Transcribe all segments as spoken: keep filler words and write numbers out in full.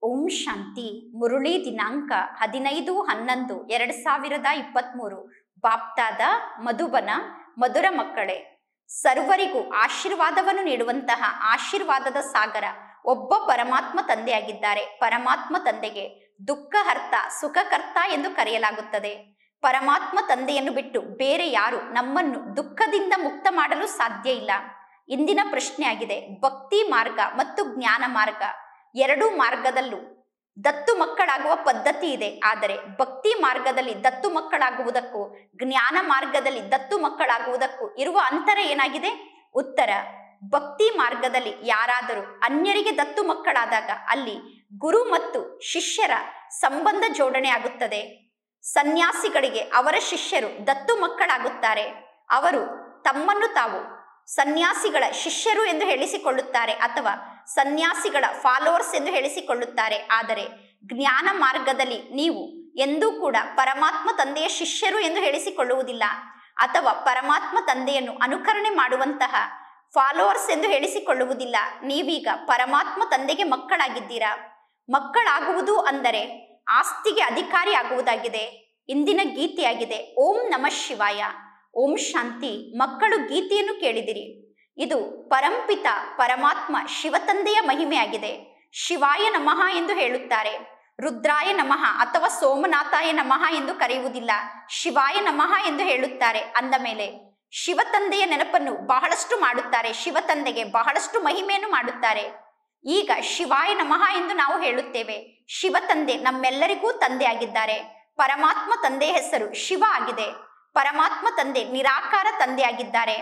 ಓಂ ಶಾಂತಿ. ಮುರುಳಿ ದಿನಾಂಕ ಹದಿನೈದು ಹನ್ನೊಂದು ಎರಡು ಸಾವಿರದ ಇಪ್ಪತ್ತ್ಮೂರು. ಬಾಪ್ತಾದ ಮಧುಬನ. ಮಧುರ ಮಕ್ಕಳೇ, ಸರ್ವರಿಗೂ ಆಶೀರ್ವಾದವನ್ನು ನೀಡುವಂತಹ ಆಶೀರ್ವಾದದ ಸಾಗರ ಒಬ್ಬ ಪರಮಾತ್ಮ ತಂದೆಯಾಗಿದ್ದಾರೆ. ಪರಮಾತ್ಮ ತಂದೆಗೆ ದುಃಖಹರ್ತ ಸುಖಕರ್ತ ಎಂದು ಕರೆಯಲಾಗುತ್ತದೆ. ಪರಮಾತ್ಮ ತಂದೆಯನ್ನು ಬಿಟ್ಟು ಬೇರೆ ಯಾರು ನಮ್ಮನ್ನು ದುಃಖದಿಂದ ಮುಕ್ತ ಮಾಡಲು ಸಾಧ್ಯ ಇಲ್ಲ. ಇಂದಿನ ಪ್ರಶ್ನೆಯಾಗಿದೆ, ಭಕ್ತಿ ಮಾರ್ಗ ಮತ್ತು ಜ್ಞಾನ ಮಾರ್ಗ ಎರಡೂ ಮಾರ್ಗದಲ್ಲೂ ದತ್ತು ಮಕ್ಕಳಾಗುವ ಪದ್ಧತಿ ಇದೆ. ಆದರೆ ಭಕ್ತಿ ಮಾರ್ಗದಲ್ಲಿ ದತ್ತು ಮಕ್ಕಳಾಗುವುದಕ್ಕೂ ಜ್ಞಾನ ಮಾರ್ಗದಲ್ಲಿ ದತ್ತು ಮಕ್ಕಳಾಗುವುದಕ್ಕೂ ಇರುವ ಅಂತರ ಏನಾಗಿದೆ? ಉತ್ತರ, ಭಕ್ತಿ ಮಾರ್ಗದಲ್ಲಿ ಯಾರಾದರೂ ಅನ್ಯರಿಗೆ ದತ್ತು ಮಕ್ಕಳಾದಾಗ ಅಲ್ಲಿ ಗುರು ಮತ್ತು ಶಿಷ್ಯರ ಸಂಬಂಧ ಜೋಡಣೆ ಆಗುತ್ತದೆ. ಸನ್ಯಾಸಿಗಳಿಗೆ ಅವರ ಶಿಷ್ಯರು ದತ್ತು ಮಕ್ಕಳಾಗುತ್ತಾರೆ. ಅವರು ತಮ್ಮನ್ನು ತಾವು ಸನ್ಯಾಸಿಗಳ ಶಿಷ್ಯರು ಎಂದು ಹೇಳಿಸಿಕೊಳ್ಳುತ್ತಾರೆ ಅಥವಾ ಸನ್ಯಾಸಿಗಳ ಫಾಲೋವರ್ಸ್ ಎಂದು ಹೇಳಿಸಿಕೊಳ್ಳುತ್ತಾರೆ. ಆದರೆ ಜ್ಞಾನ ಮಾರ್ಗದಲ್ಲಿ ನೀವು ಎಂದೂ ಕೂಡ ಪರಮಾತ್ಮ ತಂದೆಯ ಶಿಷ್ಯರು ಎಂದು ಹೇಳಿಸಿಕೊಳ್ಳುವುದಿಲ್ಲ ಅಥವಾ ಪರಮಾತ್ಮ ತಂದೆಯನ್ನು ಅನುಕರಣೆ ಮಾಡುವಂತಹ ಫಾಲೋವರ್ಸ್ ಎಂದು ಹೇಳಿಸಿಕೊಳ್ಳುವುದಿಲ್ಲ. ನೀವೀಗ ಪರಮಾತ್ಮ ತಂದೆಗೆ ಮಕ್ಕಳಾಗಿದ್ದೀರಾ. ಮಕ್ಕಳಾಗುವುದು ಅಂದರೆ ಆಸ್ತಿಗೆ ಅಧಿಕಾರಿ ಆಗುವುದಾಗಿದೆ. ಇಂದಿನ ಗೀತೆಯಾಗಿದೆ ಓಂ ನಮಃ ಶಿವಾಯ. ಓಂ ಶಾಂತಿ. ಮಕ್ಕಳು ಗೀತೆಯನ್ನು ಕೇಳಿದಿರಿ. ಇದು ಪರಂಪಿತ ಪರಮಾತ್ಮ ಶಿವತಂದೆಯ ಮಹಿಮೆಯಾಗಿದೆ. ಶಿವಾಯ ನಮಃ ಎಂದು ಹೇಳುತ್ತಾರೆ. ರುದ್ರಾಯ ನಮಃ ಅಥವಾ ಸೋಮನಾಥಾಯ ನಮಃ ಎಂದು ಕರೆಯುವುದಿಲ್ಲ, ಶಿವಾಯ ನಮಃ ಎಂದು ಹೇಳುತ್ತಾರೆ. ಅಂದ ಮೇಲೆ ಶಿವತಂದೆಯ ನೆನಪನ್ನು ಬಹಳಷ್ಟು ಮಾಡುತ್ತಾರೆ. ಶಿವತಂದೆಗೆ ಬಹಳಷ್ಟು ಮಹಿಮೆಯನ್ನು ಮಾಡುತ್ತಾರೆ. ಈಗ ಶಿವಾಯ ನಮಃ ಎಂದು ನಾವು ಹೇಳುತ್ತೇವೆ. ಶಿವತಂದೆ ನಮ್ಮೆಲ್ಲರಿಗೂ ತಂದೆ ಆಗಿದ್ದಾರೆ. ಪರಮಾತ್ಮ ತಂದೆಯ ಹೆಸರು ಶಿವ ಆಗಿದೆ. ಪರಮಾತ್ಮ ತಂದೆ ನಿರಾಕಾರ ತಂದೆಯಾಗಿದ್ದಾರೆ.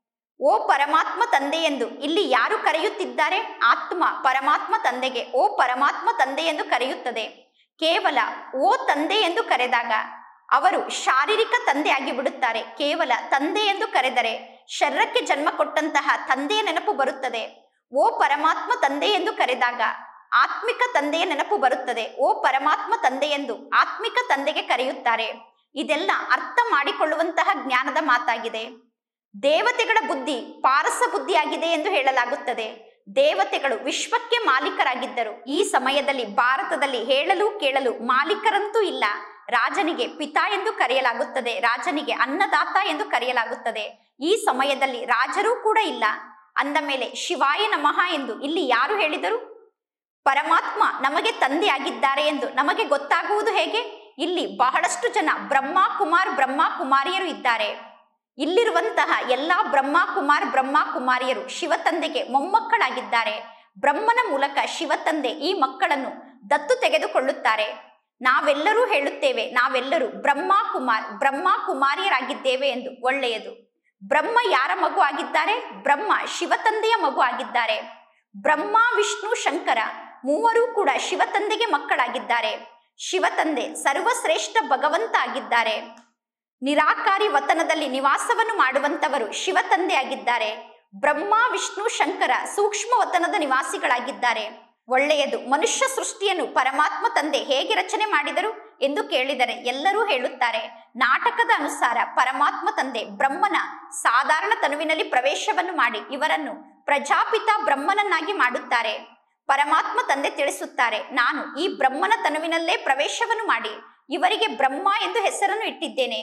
ಓ ಪರಮಾತ್ಮ ತಂದೆ ಎಂದು ಇಲ್ಲಿ ಯಾರು ಕರೆಯುತ್ತಿದ್ದಾರೆ? ಆತ್ಮ ಪರಮಾತ್ಮ ತಂದೆಗೆ ಓ ಪರಮಾತ್ಮ ತಂದೆ ಎಂದು ಕರೆಯುತ್ತದೆ. ಕೇವಲ ಓ ತಂದೆ ಎಂದು ಕರೆದಾಗ ಅವರು ಶಾರೀರಿಕ ತಂದೆ ಆಗಿಬಿಡುತ್ತಾರೆ. ಕೇವಲ ತಂದೆ ಎಂದು ಕರೆದರೆ ಶರೀರಕ್ಕೆ ಜನ್ಮ ಕೊಟ್ಟಂತಹ ತಂದೆಯ ನೆನಪು ಬರುತ್ತದೆ. ಓ ಪರಮಾತ್ಮ ತಂದೆ ಎಂದು ಕರೆದಾಗ ಆತ್ಮಿಕ ತಂದೆಯ ನೆನಪು ಬರುತ್ತದೆ. ಓ ಪರಮಾತ್ಮ ತಂದೆ ಎಂದು ಆತ್ಮಿಕ ತಂದೆಗೆ ಕರೆಯುತ್ತಾರೆ. ಇದೆಲ್ಲ ಅರ್ಥ ಮಾಡಿಕೊಳ್ಳುವಂತಹ ಜ್ಞಾನದ ಮಾತಾಗಿದೆ. ದೇವತೆಗಳ ಬುದ್ಧಿ ಪಾರಸ ಬುದ್ಧಿಯಾಗಿದೆ ಎಂದು ಹೇಳಲಾಗುತ್ತದೆ. ದೇವತೆಗಳು ವಿಶ್ವಕ್ಕೆ ಮಾಲೀಕರಾಗಿದ್ದರು. ಈ ಸಮಯದಲ್ಲಿ ಭಾರತದಲ್ಲಿ ಹೇಳಲು ಕೇಳಲು ಮಾಲೀಕರಂತೂ ಇಲ್ಲ. ರಾಜನಿಗೆ ಪಿತಾ ಎಂದು ಕರೆಯಲಾಗುತ್ತದೆ, ರಾಜನಿಗೆ ಅನ್ನದಾತ ಎಂದು ಕರೆಯಲಾಗುತ್ತದೆ. ಈ ಸಮಯದಲ್ಲಿ ರಾಜರೂ ಕೂಡ ಇಲ್ಲ. ಅಂದ ಮೇಲೆ ಶಿವಾಯ ನಮಃ ಎಂದು ಇಲ್ಲಿ ಯಾರು ಹೇಳಿದರು? ಪರಮಾತ್ಮ ನಮಗೆ ತಂದೆಯಾಗಿದ್ದಾರೆ ಎಂದು ನಮಗೆ ಗೊತ್ತಾಗುವುದು ಹೇಗೆ? ಇಲ್ಲಿ ಬಹಳಷ್ಟು ಜನ ಬ್ರಹ್ಮ ಕುಮಾರ್ ಬ್ರಹ್ಮ ಕುಮಾರಿಯರು ಇದ್ದಾರೆ. ಇಲ್ಲಿರುವಂತಹ ಎಲ್ಲಾ ಬ್ರಹ್ಮ ಕುಮಾರ್ ಬ್ರಹ್ಮ ಕುಮಾರಿಯರು ಶಿವತಂದೆಗೆ ಮೊಮ್ಮಕ್ಕಳಾಗಿದ್ದಾರೆ. ಬ್ರಹ್ಮನ ಮೂಲಕ ಶಿವತಂದೆ ಈ ಮಕ್ಕಳನ್ನು ದತ್ತು ತೆಗೆದುಕೊಳ್ಳುತ್ತಾರೆ. ನಾವೆಲ್ಲರೂ ಹೇಳುತ್ತೇವೆ, ನಾವೆಲ್ಲರೂ ಬ್ರಹ್ಮ ಕುಮಾರ್ ಬ್ರಹ್ಮ ಕುಮಾರಿಯರಾಗಿದ್ದೇವೆ ಎಂದು. ಒಳ್ಳೆಯದು. ಬ್ರಹ್ಮ ಯಾರ ಮಗು ಆಗಿದ್ದಾರೆ? ಬ್ರಹ್ಮ ಶಿವತಂದೆಯ ಮಗು ಆಗಿದ್ದಾರೆ. ಬ್ರಹ್ಮ ವಿಷ್ಣು ಶಂಕರ ಮೂವರೂ ಕೂಡ ಶಿವತಂದೆಗೆ ಮಕ್ಕಳಾಗಿದ್ದಾರೆ. ಶಿವತಂದೆ ಸರ್ವಶ್ರೇಷ್ಠ ಭಗವಂತ ಆಗಿದ್ದಾರೆ. ನಿರಾಕಾರಿ ವತನದಲ್ಲಿ ನಿವಾಸವನ್ನು ಮಾಡುವಂತವರು ಶಿವತಂದೆ ಆಗಿದ್ದಾರೆ. ಬ್ರಹ್ಮ ವಿಷ್ಣು ಶಂಕರ ಸೂಕ್ಷ್ಮ ವತನದ ನಿವಾಸಿಗಳಾಗಿದ್ದಾರೆ. ಒಳ್ಳೆಯದು. ಮನುಷ್ಯ ಸೃಷ್ಟಿಯನ್ನು ಪರಮಾತ್ಮ ತಂದೆ ಹೇಗೆ ರಚನೆ ಮಾಡಿದರು ಎಂದು ಕೇಳಿದರೆ ಎಲ್ಲರೂ ಹೇಳುತ್ತಾರೆ, ನಾಟಕದ ಅನುಸಾರ ಪರಮಾತ್ಮ ತಂದೆ ಬ್ರಹ್ಮನ ಸಾಧಾರಣ ತನುವಿನಲ್ಲಿ ಪ್ರವೇಶವನ್ನು ಮಾಡಿ ಇವರನ್ನು ಪ್ರಜಾಪಿತ ಬ್ರಹ್ಮನನ್ನಾಗಿ ಮಾಡುತ್ತಾರೆ. ಪರಮಾತ್ಮ ತಂದೆ ತಿಳಿಸುತ್ತಾರೆ, ನಾನು ಈ ಬ್ರಹ್ಮನ ತನುವಿನಲ್ಲೇ ಪ್ರವೇಶವನ್ನು ಮಾಡಿ ಇವರಿಗೆ ಬ್ರಹ್ಮ ಎಂದು ಹೆಸರನ್ನು ಇಟ್ಟಿದ್ದೇನೆ.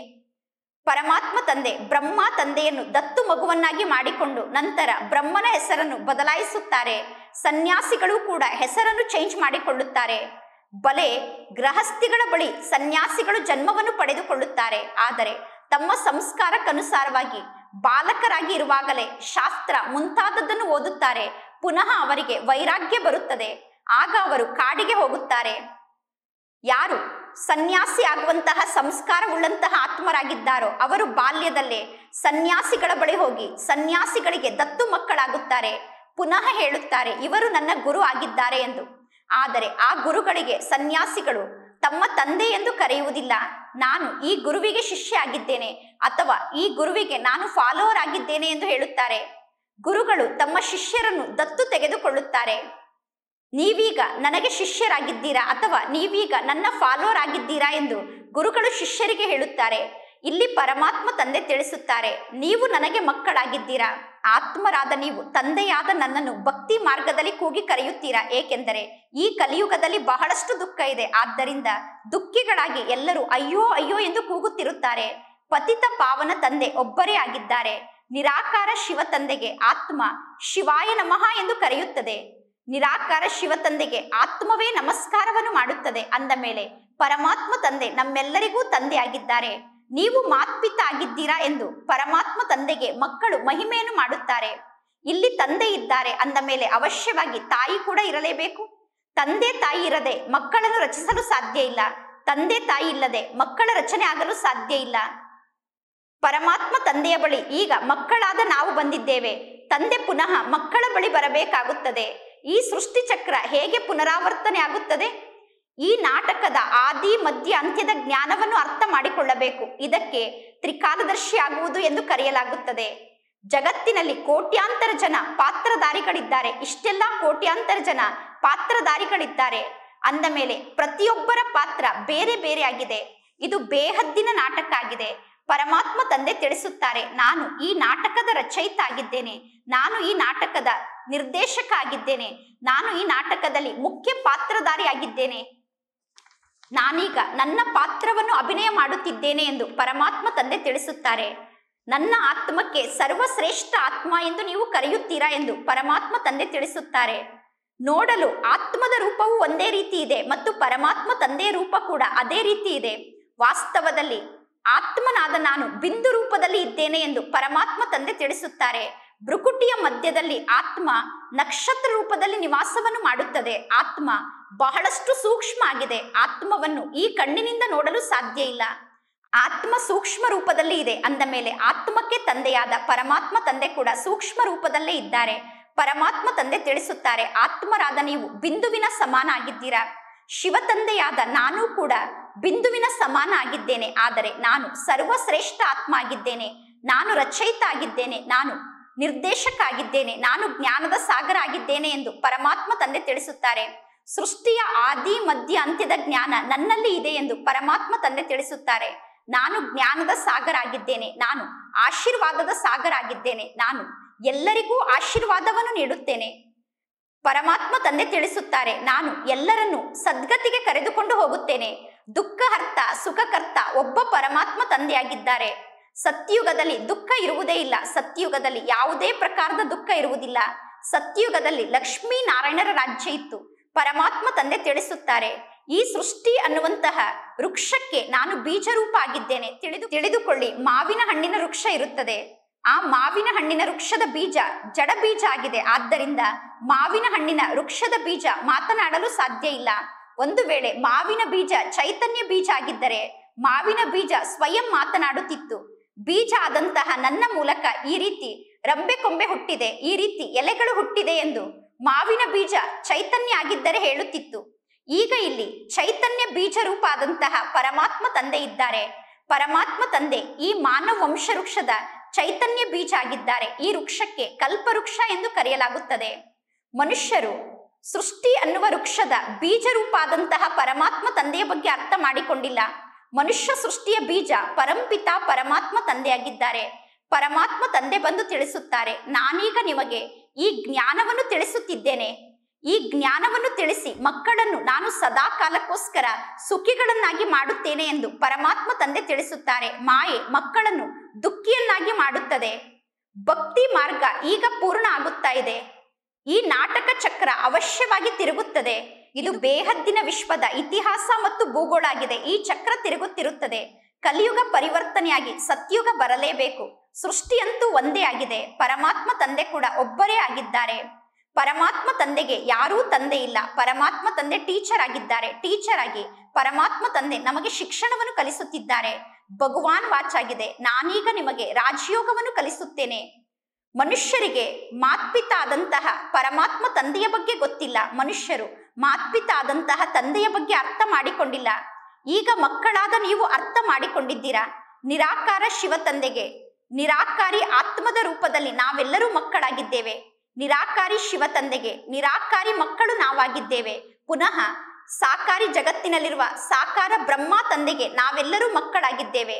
ಪರಮಾತ್ಮ ತಂದೆ ಬ್ರಹ್ಮ ತಂದೆಯನ್ನು ದತ್ತು ಮಗುವನ್ನಾಗಿ ಮಾಡಿಕೊಂಡು ನಂತರ ಬ್ರಹ್ಮನ ಹೆಸರನ್ನು ಬದಲಾಯಿಸುತ್ತಾರೆ. ಸನ್ಯಾಸಿಗಳು ಕೂಡ ಹೆಸರನ್ನು ಚೇಂಜ್ ಮಾಡಿಕೊಳ್ಳುತ್ತಾರೆ. ಬಲೆ ಗೃಹಸ್ಥಿಗಳ ಬಳಿ ಸನ್ಯಾಸಿಗಳು ಜನ್ಮವನ್ನು ಪಡೆದುಕೊಳ್ಳುತ್ತಾರೆ. ಆದರೆ ತಮ್ಮ ಸಂಸ್ಕಾರಕ್ಕನುಸಾರವಾಗಿ ಬಾಲಕರಾಗಿ ಇರುವಾಗಲೇ ಶಾಸ್ತ್ರ ಮುಂತಾದದ್ದನ್ನು ಓದುತ್ತಾರೆ. ಪುನಃ ಅವರಿಗೆ ವೈರಾಗ್ಯ ಬರುತ್ತದೆ. ಆಗ ಅವರು ಕಾಡಿಗೆ ಹೋಗುತ್ತಾರೆ. ಯಾರು ಸನ್ಯಾಸಿ ಆಗುವಂತಹ ಸಂಸ್ಕಾರವುಳ್ಳಂತಹ ಆತ್ಮರಾಗಿದ್ದಾರೋ ಅವರು ಬಾಲ್ಯದಲ್ಲೇ ಸನ್ಯಾಸಿಗಳ ಬಳಿ ಹೋಗಿ ಸನ್ಯಾಸಿಗಳಿಗೆ ದತ್ತು ಮಕ್ಕಳಾಗುತ್ತಾರೆ. ಪುನಃ ಹೇಳುತ್ತಾರೆ, ಇವರು ನನ್ನ ಗುರು ಆಗಿದ್ದಾರೆ ಎಂದು. ಆದರೆ ಆ ಗುರುಗಳಿಗೆ ಸನ್ಯಾಸಿಗಳು ತಮ್ಮ ತಂದೆ ಎಂದು ಕರೆಯುವುದಿಲ್ಲ. ನಾನು ಈ ಗುರುವಿಗೆ ಶಿಷ್ಯ ಆಗಿದ್ದೇನೆ ಅಥವಾ ಈ ಗುರುವಿಗೆ ನಾನು ಫಾಲೋವರ್ ಆಗಿದ್ದೇನೆ ಎಂದು ಹೇಳುತ್ತಾರೆ. ಗುರುಗಳು ತಮ್ಮ ಶಿಷ್ಯರನ್ನು ದತ್ತು ತೆಗೆದುಕೊಳ್ಳುತ್ತಾರೆ. ನೀವೀಗ ನನಗೆ ಶಿಷ್ಯರಾಗಿದ್ದೀರಾ ಅಥವಾ ನೀವೀಗ ನನ್ನ ಫಾಲೋವರ್ ಆಗಿದ್ದೀರಾ ಎಂದು ಗುರುಗಳು ಶಿಷ್ಯರಿಗೆ ಹೇಳುತ್ತಾರೆ. ಇಲ್ಲಿ ಪರಮಾತ್ಮ ತಂದೆ ತಿಳಿಸುತ್ತಾರೆ, ನೀವು ನನಗೆ ಮಕ್ಕಳಾಗಿದ್ದೀರಾ. ಆತ್ಮರಾದ ನೀವು ತಂದೆಯಾದ ನನ್ನನ್ನು ಭಕ್ತಿ ಮಾರ್ಗದಲ್ಲಿ ಕೂಗಿ ಕರೆಯುತ್ತೀರಾ. ಏಕೆಂದರೆ ಈ ಕಲಿಯುಗದಲ್ಲಿ ಬಹಳಷ್ಟು ದುಃಖ ಇದೆ. ಆದ್ದರಿಂದ ದುಃಖಿಗಳಾಗಿ ಎಲ್ಲರೂ ಅಯ್ಯೋ ಅಯ್ಯೋ ಎಂದು ಕೂಗುತ್ತಿರುತ್ತಾರೆ. ಪತಿತ ಪಾವನ ತಂದೆ ಒಬ್ಬರೇ ಆಗಿದ್ದಾರೆ. ನಿರಾಕಾರ ಶಿವ ತಂದೆಗೆ ಆತ್ಮ ಶಿವಾಯ ನಮಃ ಎಂದು ಕರೆಯುತ್ತದೆ. ನಿರಾಕಾರ ಶಿವ ತಂದೆಗೆ ಆತ್ಮವೇ ನಮಸ್ಕಾರವನ್ನು ಮಾಡುತ್ತದೆ. ಅಂದ ಮೇಲೆ ಪರಮಾತ್ಮ ತಂದೆ ನಮ್ಮೆಲ್ಲರಿಗೂ ತಂದೆ ಆಗಿದ್ದಾರೆ. ನೀವು ಮಾತ್ಪಿತ ಆಗಿದ್ದೀರಾ ಎಂದು ಪರಮಾತ್ಮ ತಂದೆಗೆ ಮಕ್ಕಳು ಮಹಿಮೆಯನ್ನು ಮಾಡುತ್ತಾರೆ. ಇಲ್ಲಿ ತಂದೆ ಇದ್ದಾರೆ ಅಂದ ಮೇಲೆ ಅವಶ್ಯವಾಗಿ ತಾಯಿ ಕೂಡ ಇರಲೇಬೇಕು. ತಂದೆ ತಾಯಿ ಇರದೆ ಮಕ್ಕಳನ್ನು ರಚಿಸಲು ಸಾಧ್ಯ ಇಲ್ಲ. ತಂದೆ ತಾಯಿ ಇಲ್ಲದೆ ಮಕ್ಕಳ ರಚನೆ ಆಗಲು ಸಾಧ್ಯ ಇಲ್ಲ. ಪರಮಾತ್ಮ ತಂದೆಯ ಬಳಿ ಈಗ ಮಕ್ಕಳಾದ ನಾವು ಬಂದಿದ್ದೇವೆ. ತಂದೆ ಪುನಃ ಮಕ್ಕಳ ಬಳಿ ಬರಬೇಕಾಗುತ್ತದೆ. ಈ ಸೃಷ್ಟಿ ಚಕ್ರ ಹೇಗೆ ಪುನರಾವರ್ತನೆ ಆಗುತ್ತದೆ? ಈ ನಾಟಕದ ಆದಿ ಮಧ್ಯ ಅಂತ್ಯದ ಜ್ಞಾನವನ್ನು ಅರ್ಥ ಮಾಡಿಕೊಳ್ಳಬೇಕು. ಇದಕ್ಕೆ ತ್ರಿಕಾಲದರ್ಶಿ ಆಗುವುದು ಎಂದು ಕರೆಯಲಾಗುತ್ತದೆ. ಜಗತ್ತಿನಲ್ಲಿ ಕೋಟ್ಯಾಂತರ ಜನ ಪಾತ್ರಧಾರಿಗಳಿದ್ದಾರೆ. ಇಷ್ಟೆಲ್ಲ ಕೋಟ್ಯಾಂತರ ಜನ ಪಾತ್ರಧಾರಿಗಳಿದ್ದಾರೆ ಅಂದ ಮೇಲೆ ಪ್ರತಿಯೊಬ್ಬರ ಪಾತ್ರ ಬೇರೆ ಬೇರೆ ಆಗಿದೆ. ಇದು ಬೇಹದ್ದಿನ ನಾಟಕ ಆಗಿದೆ. ಪರಮಾತ್ಮ ತಂದೆ ತಿಳಿಸುತ್ತಾರೆ, ನಾನು ಈ ನಾಟಕದ ರಚಯಿತ ಆಗಿದ್ದೇನೆ. ನಾನು ಈ ನಾಟಕದ ನಿರ್ದೇಶಕ ಆಗಿದ್ದೇನೆ. ನಾನು ಈ ನಾಟಕದಲ್ಲಿ ಮುಖ್ಯ ಪಾತ್ರಧಾರಿ ಆಗಿದ್ದೇನೆ. ನಾನೀಗ ನನ್ನ ಪಾತ್ರವನ್ನು ಅಭಿನಯ ಮಾಡುತ್ತಿದ್ದೇನೆ ಎಂದು ಪರಮಾತ್ಮ ತಂದೆ ತಿಳಿಸುತ್ತಾರೆ. ನನ್ನ ಆತ್ಮಕ್ಕೆ ಸರ್ವಶ್ರೇಷ್ಠ ಆತ್ಮ ಎಂದು ನೀವು ಕರೆಯುತ್ತೀರಾ ಎಂದು ಪರಮಾತ್ಮ ತಂದೆ ತಿಳಿಸುತ್ತಾರೆ. ನೋಡಲು ಆತ್ಮದ ರೂಪವು ಒಂದೇ ರೀತಿ ಇದೆ ಮತ್ತು ಪರಮಾತ್ಮ ತಂದೆಯ ರೂಪ ಕೂಡ ಅದೇ ರೀತಿ ಇದೆ. ವಾಸ್ತವದಲ್ಲಿ ಆತ್ಮನಾದ ನಾನು ಬಿಂದು ರೂಪದಲ್ಲಿ ಇದ್ದೇನೆ ಎಂದು ಪರಮಾತ್ಮ ತಂದೆ ತಿಳಿಸುತ್ತಾರೆ. ಭ್ರುಕುಟಿಯ ಮಧ್ಯದಲ್ಲಿ ಆತ್ಮ ನಕ್ಷತ್ರ ರೂಪದಲ್ಲಿ ನಿವಾಸವನ್ನು ಮಾಡುತ್ತದೆ. ಆತ್ಮ ಬಹಳಷ್ಟು ಸೂಕ್ಷ್ಮ ಆಗಿದೆ. ಆತ್ಮವನ್ನು ಈ ಕಣ್ಣಿನಿಂದ ನೋಡಲು ಸಾಧ್ಯ ಇಲ್ಲ. ಆತ್ಮ ಸೂಕ್ಷ್ಮ ರೂಪದಲ್ಲಿ ಇದೆ ಅಂದ ಮೇಲೆ ಆತ್ಮಕ್ಕೆ ತಂದೆಯಾದ ಪರಮಾತ್ಮ ತಂದೆ ಕೂಡ ಸೂಕ್ಷ್ಮ ರೂಪದಲ್ಲೇ ಇದ್ದಾರೆ. ಪರಮಾತ್ಮ ತಂದೆ ತಿಳಿಸುತ್ತಾರೆ, ಆತ್ಮರಾದ ನೀವು ಬಿಂದುವಿನ ಸಮಾನ ಆಗಿದ್ದೀರಾ. ಶಿವ ತಂದೆಯಾದ ನಾನು ಕೂಡ ಬಿಂದುವಿನ ಸಮಾನ ಆಗಿದ್ದೇನೆ. ಆದರೆ ನಾನು ಸರ್ವಶ್ರೇಷ್ಠ ಆತ್ಮ ಆಗಿದ್ದೇನೆ. ನಾನು ರಚಯಿತ ಆಗಿದ್ದೇನೆ. ನಾನು ನಿರ್ದೇಶಕ ಆಗಿದ್ದೇನೆ. ನಾನು ಜ್ಞಾನದ ಸಾಗರ ಆಗಿದ್ದೇನೆ ಎಂದು ಪರಮಾತ್ಮ ತಂದೆ ತಿಳಿಸುತ್ತಾರೆ. ಸೃಷ್ಟಿಯ ಆದಿ ಮಧ್ಯ ಅಂತ್ಯದ ಜ್ಞಾನ ನನ್ನಲ್ಲಿ ಇದೆ ಎಂದು ಪರಮಾತ್ಮ ತಂದೆ ತಿಳಿಸುತ್ತಾರೆ. ನಾನು ಜ್ಞಾನದ ಸಾಗರ ಆಗಿದ್ದೇನೆ. ನಾನು ಆಶೀರ್ವಾದದ ಸಾಗರ ಆಗಿದ್ದೇನೆ. ನಾನು ಎಲ್ಲರಿಗೂ ಆಶೀರ್ವಾದವನ್ನು ನೀಡುತ್ತೇನೆ. ಪರಮಾತ್ಮ ತಂದೆ ತಿಳಿಸುತ್ತಾರೆ, ನಾನು ಎಲ್ಲರನ್ನೂ ಸದ್ಗತಿಗೆ ಕರೆದುಕೊಂಡು ಹೋಗುತ್ತೇನೆ. ದುಃಖಹರ್ತ ಸುಖಕರ್ತ ಒಬ್ಬ ಪರಮಾತ್ಮ ತಂದೆಯಾಗಿದ್ದಾರೆ. ಸತ್ಯುಗದಲ್ಲಿ ದುಃಖ ಇರುವುದೇ ಇಲ್ಲ. ಸತ್ಯುಗದಲ್ಲಿ ಯಾವುದೇ ಪ್ರಕಾರದ ದುಃಖ ಇರುವುದಿಲ್ಲ. ಸತ್ಯುಗದಲ್ಲಿ ಲಕ್ಷ್ಮೀ ನಾರಾಯಣರ ರಾಜ್ಯ ಇತ್ತು. ಪರಮಾತ್ಮ ತಂದೆ ತಿಳಿಸುತ್ತಾರೆ, ಈ ಸೃಷ್ಟಿ ಅನ್ನುವಂತಹ ವೃಕ್ಷಕ್ಕೆ ನಾನು ಬೀಜ ರೂಪ ಆಗಿದ್ದೇನೆ. ತಿಳಿದು ತಿಳಿದುಕೊಳ್ಳಿ, ಮಾವಿನ ಹಣ್ಣಿನ ವೃಕ್ಷ ಇರುತ್ತದೆ. ಆ ಮಾವಿನ ಹಣ್ಣಿನ ವೃಕ್ಷದ ಬೀಜ ಜಡ ಬೀಜ ಆಗಿದೆ. ಆದ್ದರಿಂದ ಮಾವಿನ ಹಣ್ಣಿನ ವೃಕ್ಷದ ಬೀಜ ಮಾತನಾಡಲು ಸಾಧ್ಯ ಇಲ್ಲ. ಒಂದು ವೇಳೆ ಮಾವಿನ ಬೀಜ ಚೈತನ್ಯ ಬೀಜ ಆಗಿದ್ದರೆ ಮಾವಿನ ಬೀಜ ಸ್ವಯಂ ಮಾತನಾಡುತ್ತಿತ್ತು. ಬೀಜ ಆದಂತಹ ನನ್ನ ಮೂಲಕ ಈ ರೀತಿ ರಂಬೆ ಕೊಂಬೆ ಹುಟ್ಟಿದೆ, ಈ ರೀತಿ ಎಲೆಗಳು ಹುಟ್ಟಿದೆ ಎಂದು ಮಾವಿನ ಬೀಜ ಚೈತನ್ಯ ಆಗಿದ್ದರೆ ಹೇಳುತ್ತಿತ್ತು. ಈಗ ಇಲ್ಲಿ ಚೈತನ್ಯ ಬೀಜ ರೂಪ ಆದಂತಹ ಪರಮಾತ್ಮ ತಂದೆ ಇದ್ದಾರೆ. ಪರಮಾತ್ಮ ತಂದೆ ಈ ಮಾನವ ವಂಶ ವೃಕ್ಷದ ಚೈತನ್ಯ ಬೀಜ ಆಗಿದ್ದಾರೆ. ಈ ವೃಕ್ಷಕ್ಕೆ ಕಲ್ಪವೃಕ್ಷ ಎಂದು ಕರೆಯಲಾಗುತ್ತದೆ. ಮನುಷ್ಯರು ಸೃಷ್ಟಿ ಅನ್ನುವ ವೃಕ್ಷದ ಬೀಜ ರೂಪ ಆದಂತಹ ಪರಮಾತ್ಮ ತಂದೆಯ ಬಗ್ಗೆ ಅರ್ಥ ಮಾಡಿಕೊಂಡಿಲ್ಲ. ಮನುಷ್ಯ ಸೃಷ್ಟಿಯ ಬೀಜ ಪರಂಪಿತ ಪರಮಾತ್ಮ ತಂದೆಯಾಗಿದ್ದಾರೆ. ಪರಮಾತ್ಮ ತಂದೆ ಬಂದು ತಿಳಿಸುತ್ತಾರೆ, ನಾನೀಗ ನಿಮಗೆ ಈ ಜ್ಞಾನವನ್ನು ತಿಳಿಸುತ್ತಿದ್ದೇನೆ. ಈ ಜ್ಞಾನವನ್ನು ತಿಳಿಸಿ ಮಕ್ಕಳನ್ನು ನಾನು ಸದಾ ಕಾಲಕ್ಕೋಸ್ಕರ ಸುಖಿಗಳನ್ನಾಗಿ ಮಾಡುತ್ತೇನೆ ಎಂದು ಪರಮಾತ್ಮ ತಂದೆ ತಿಳಿಸುತ್ತಾರೆ. ಮಾಯೆ ಮಕ್ಕಳನ್ನು ದುಃಖಿಯನ್ನಾಗಿ ಮಾಡುತ್ತದೆ. ಭಕ್ತಿ ಮಾರ್ಗ ಈಗ ಪೂರ್ಣ ಆಗುತ್ತಾ ಇದೆ. ಈ ನಾಟಕ ಚಕ್ರ ಅವಶ್ಯವಾಗಿ ತಿರುಗುತ್ತದೆ. ಇದು ಬೇಹದ್ದಿನ ವಿಶ್ವದ ಇತಿಹಾಸ ಮತ್ತು ಭೂಗೋಳ ಆಗಿದೆ. ಈ ಚಕ್ರ ತಿರುಗುತ್ತಿರುತ್ತದೆ. ಕಲಿಯುಗ ಪರಿವರ್ತನೆಯಾಗಿ ಸತ್ಯುಗ ಬರಲೇಬೇಕು. ಸೃಷ್ಟಿಯಂತೂ ಒಂದೇ ಆಗಿದೆ. ಪರಮಾತ್ಮ ತಂದೆ ಕೂಡ ಒಬ್ಬರೇ ಆಗಿದ್ದಾರೆ. ಪರಮಾತ್ಮ ತಂದೆಗೆ ಯಾರೂ ತಂದೆ ಇಲ್ಲ. ಪರಮಾತ್ಮ ತಂದೆ ಟೀಚರ್ ಆಗಿದ್ದಾರೆ. ಟೀಚರ್ ಆಗಿ ಪರಮಾತ್ಮ ತಂದೆ ನಮಗೆ ಶಿಕ್ಷಣವನ್ನು ಕಲಿಸುತ್ತಿದ್ದಾರೆ. ಭಗವಾನ್ ವಾಚಾಗಿದೆ, ನಾನೀಗ ನಿಮಗೆ ರಾಜಯೋಗವನ್ನು ಕಲಿಸುತ್ತೇನೆ. ಮನುಷ್ಯರಿಗೆ ಮಾತ್ಪಿತ ಆದಂತಹ ಪರಮಾತ್ಮ ತಂದೆಯ ಬಗ್ಗೆ ಗೊತ್ತಿಲ್ಲ. ಮನುಷ್ಯರು ಮಾತ್ಪಿತ ಆದಂತಹ ತಂದೆಯ ಬಗ್ಗೆ ಅರ್ಥ ಮಾಡಿಕೊಂಡಿಲ್ಲ. ಈಗ ಮಕ್ಕಳಾದ ನೀವು ಅರ್ಥ ಮಾಡಿಕೊಂಡಿದ್ದೀರಾ. ನಿರಾಕಾರ ಶಿವ ತಂದೆಗೆ ನಿರಾಕಾರಿ ಆತ್ಮದ ರೂಪದಲ್ಲಿ ನಾವೆಲ್ಲರೂ ಮಕ್ಕಳಾಗಿದ್ದೇವೆ. ನಿರಾಕಾರಿ ಶಿವ ತಂದೆಗೆ ನಿರಾಕಾರಿ ಮಕ್ಕಳು ನಾವಾಗಿದ್ದೇವೆ. ಪುನಃ ಸಾಕಾರಿ ಜಗತ್ತಿನಲ್ಲಿರುವ ಸಾಕಾರ ಬ್ರಹ್ಮ ತಂದೆಗೆ ನಾವೆಲ್ಲರೂ ಮಕ್ಕಳಾಗಿದ್ದೇವೆ.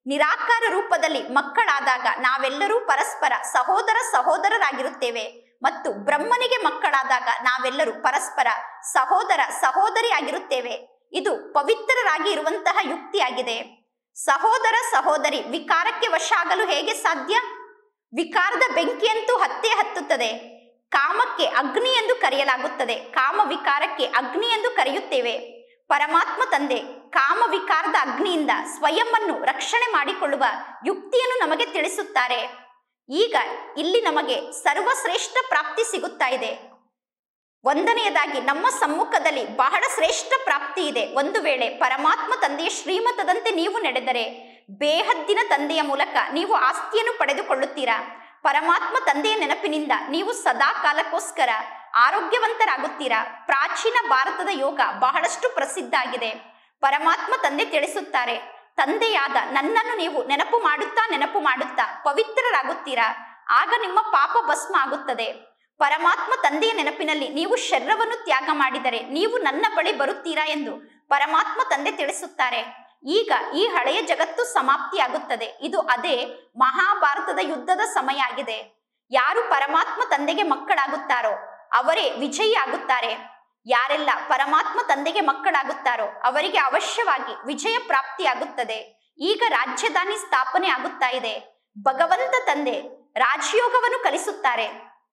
ನಿರಾಕಾರ ರೂಪದಲ್ಲಿ ಮಕ್ಕಳಾದಾಗ ನಾವೆಲ್ಲರೂ ಪರಸ್ಪರ ಸಹೋದರ ಸಹೋದರರಾಗಿರುತ್ತೇವೆ ಮತ್ತು ಬ್ರಹ್ಮನಿಗೆ ಮಕ್ಕಳಾದಾಗ ನಾವೆಲ್ಲರೂ ಪರಸ್ಪರ ಸಹೋದರ ಸಹೋದರಿ ಆಗಿರುತ್ತೇವೆ. ಇದು ಪವಿತ್ರರಾಗಿ ಇರುವಂತಹ ಯುಕ್ತಿಯಾಗಿದೆ. ಸಹೋದರ ಸಹೋದರಿ ವಿಕಾರಕ್ಕೆ ವಶ ಆಗಲು ಹೇಗೆ ಸಾಧ್ಯ? ವಿಕಾರದ ಬೆಂಕಿಯಂತೂ ಹತ್ತೇ ಹತ್ತುತ್ತದೆ. ಕಾಮಕ್ಕೆ ಅಗ್ನಿ ಎಂದು ಕರೆಯಲಾಗುತ್ತದೆ. ಕಾಮ ವಿಕಾರಕ್ಕೆ ಅಗ್ನಿ ಎಂದು ಕರೆಯುತ್ತೇವೆ. ಪರಮಾತ್ಮ ತಂದೆ ಕಾಮ ವಿಕಾರದ ಅಗ್ನಿಯಿಂದ ಸ್ವಯಂವನ್ನು ರಕ್ಷಣೆ ಮಾಡಿಕೊಳ್ಳುವ ಯುಕ್ತಿಯನ್ನು ನಮಗೆ ತಿಳಿಸುತ್ತಾರೆ. ಈಗ ಇಲ್ಲಿ ನಮಗೆ ಸರ್ವಶ್ರೇಷ್ಠ ಪ್ರಾಪ್ತಿ ಸಿಗುತ್ತಾ ಇದೆ. ಒಂದನೆಯದಾಗಿ ನಮ್ಮ ಸಮ್ಮುಖದಲ್ಲಿ ಬಹಳ ಶ್ರೇಷ್ಠ ಪ್ರಾಪ್ತಿ ಇದೆ. ಒಂದು ವೇಳೆ ಪರಮಾತ್ಮ ತಂದೆಯ ಶ್ರೀಮತದಂತೆ ನೀವು ನಡೆದರೆ ಬೇಹದ್ದಿನ ತಂದೆಯ ಮೂಲಕ ನೀವು ಆಸ್ತಿಯನ್ನು ಪಡೆದುಕೊಳ್ಳುತ್ತೀರಾ. ಪರಮಾತ್ಮ ತಂದೆಯ ನೆನಪಿನಿಂದ ನೀವು ಸದಾ ಕಾಲಕ್ಕೋಸ್ಕರ ಆರೋಗ್ಯವಂತರಾಗುತ್ತೀರಾ. ಪ್ರಾಚೀನ ಭಾರತದ ಯೋಗ ಬಹಳಷ್ಟು ಪ್ರಸಿದ್ಧ ಆಗಿದೆ. ಪರಮಾತ್ಮ ತಂದೆ ತಿಳಿಸುತ್ತಾರೆ, ತಂದೆಯಾದ ನನ್ನನ್ನು ನೀವು ನೆನಪು ಮಾಡುತ್ತಾ ನೆನಪು ಮಾಡುತ್ತಾ ಪವಿತ್ರರಾಗುತ್ತೀರಾ. ಆಗ ನಿಮ್ಮ ಪಾಪ ಭಸ್ಮ ಆಗುತ್ತದೆ. ಪರಮಾತ್ಮ ತಂದೆಯ ನೆನಪಿನಲ್ಲಿ ನೀವು ಶರೀರವನ್ನು ತ್ಯಾಗ ಮಾಡಿದರೆ ನೀವು ನನ್ನ ಬಳಿ ಬರುತ್ತೀರಾ ಎಂದು ಪರಮಾತ್ಮ ತಂದೆ ತಿಳಿಸುತ್ತಾರೆ. ಈಗ ಈ ಹಳೆಯ ಜಗತ್ತು ಸಮಾಪ್ತಿಯಾಗುತ್ತದೆ. ಇದು ಅದೇ ಮಹಾಭಾರತದ ಯುದ್ಧದ ಸಮಯ ಆಗಿದೆ. ಯಾರು ಪರಮಾತ್ಮ ತಂದೆಗೆ ಮಕ್ಕಳಾಗುತ್ತಾರೋ ಅವರೇ ವಿಜಯಿ ಆಗುತ್ತಾರೆ. ಯಾರೆಲ್ಲ ಪರಮಾತ್ಮ ತಂದೆಗೆ ಮಕ್ಕಳಾಗುತ್ತಾರೋ ಅವರಿಗೆ ಅವಶ್ಯವಾಗಿ ವಿಜಯ ಪ್ರಾಪ್ತಿಯಾಗುತ್ತದೆ. ಈಗ ರಾಜ್ಯಧಾನಿ ಸ್ಥಾಪನೆ ಆಗುತ್ತಾ ಇದೆ. ಭಗವಂತ ತಂದೆ ರಾಜಯೋಗವನ್ನು ಕಲಿಸುತ್ತಾರೆ.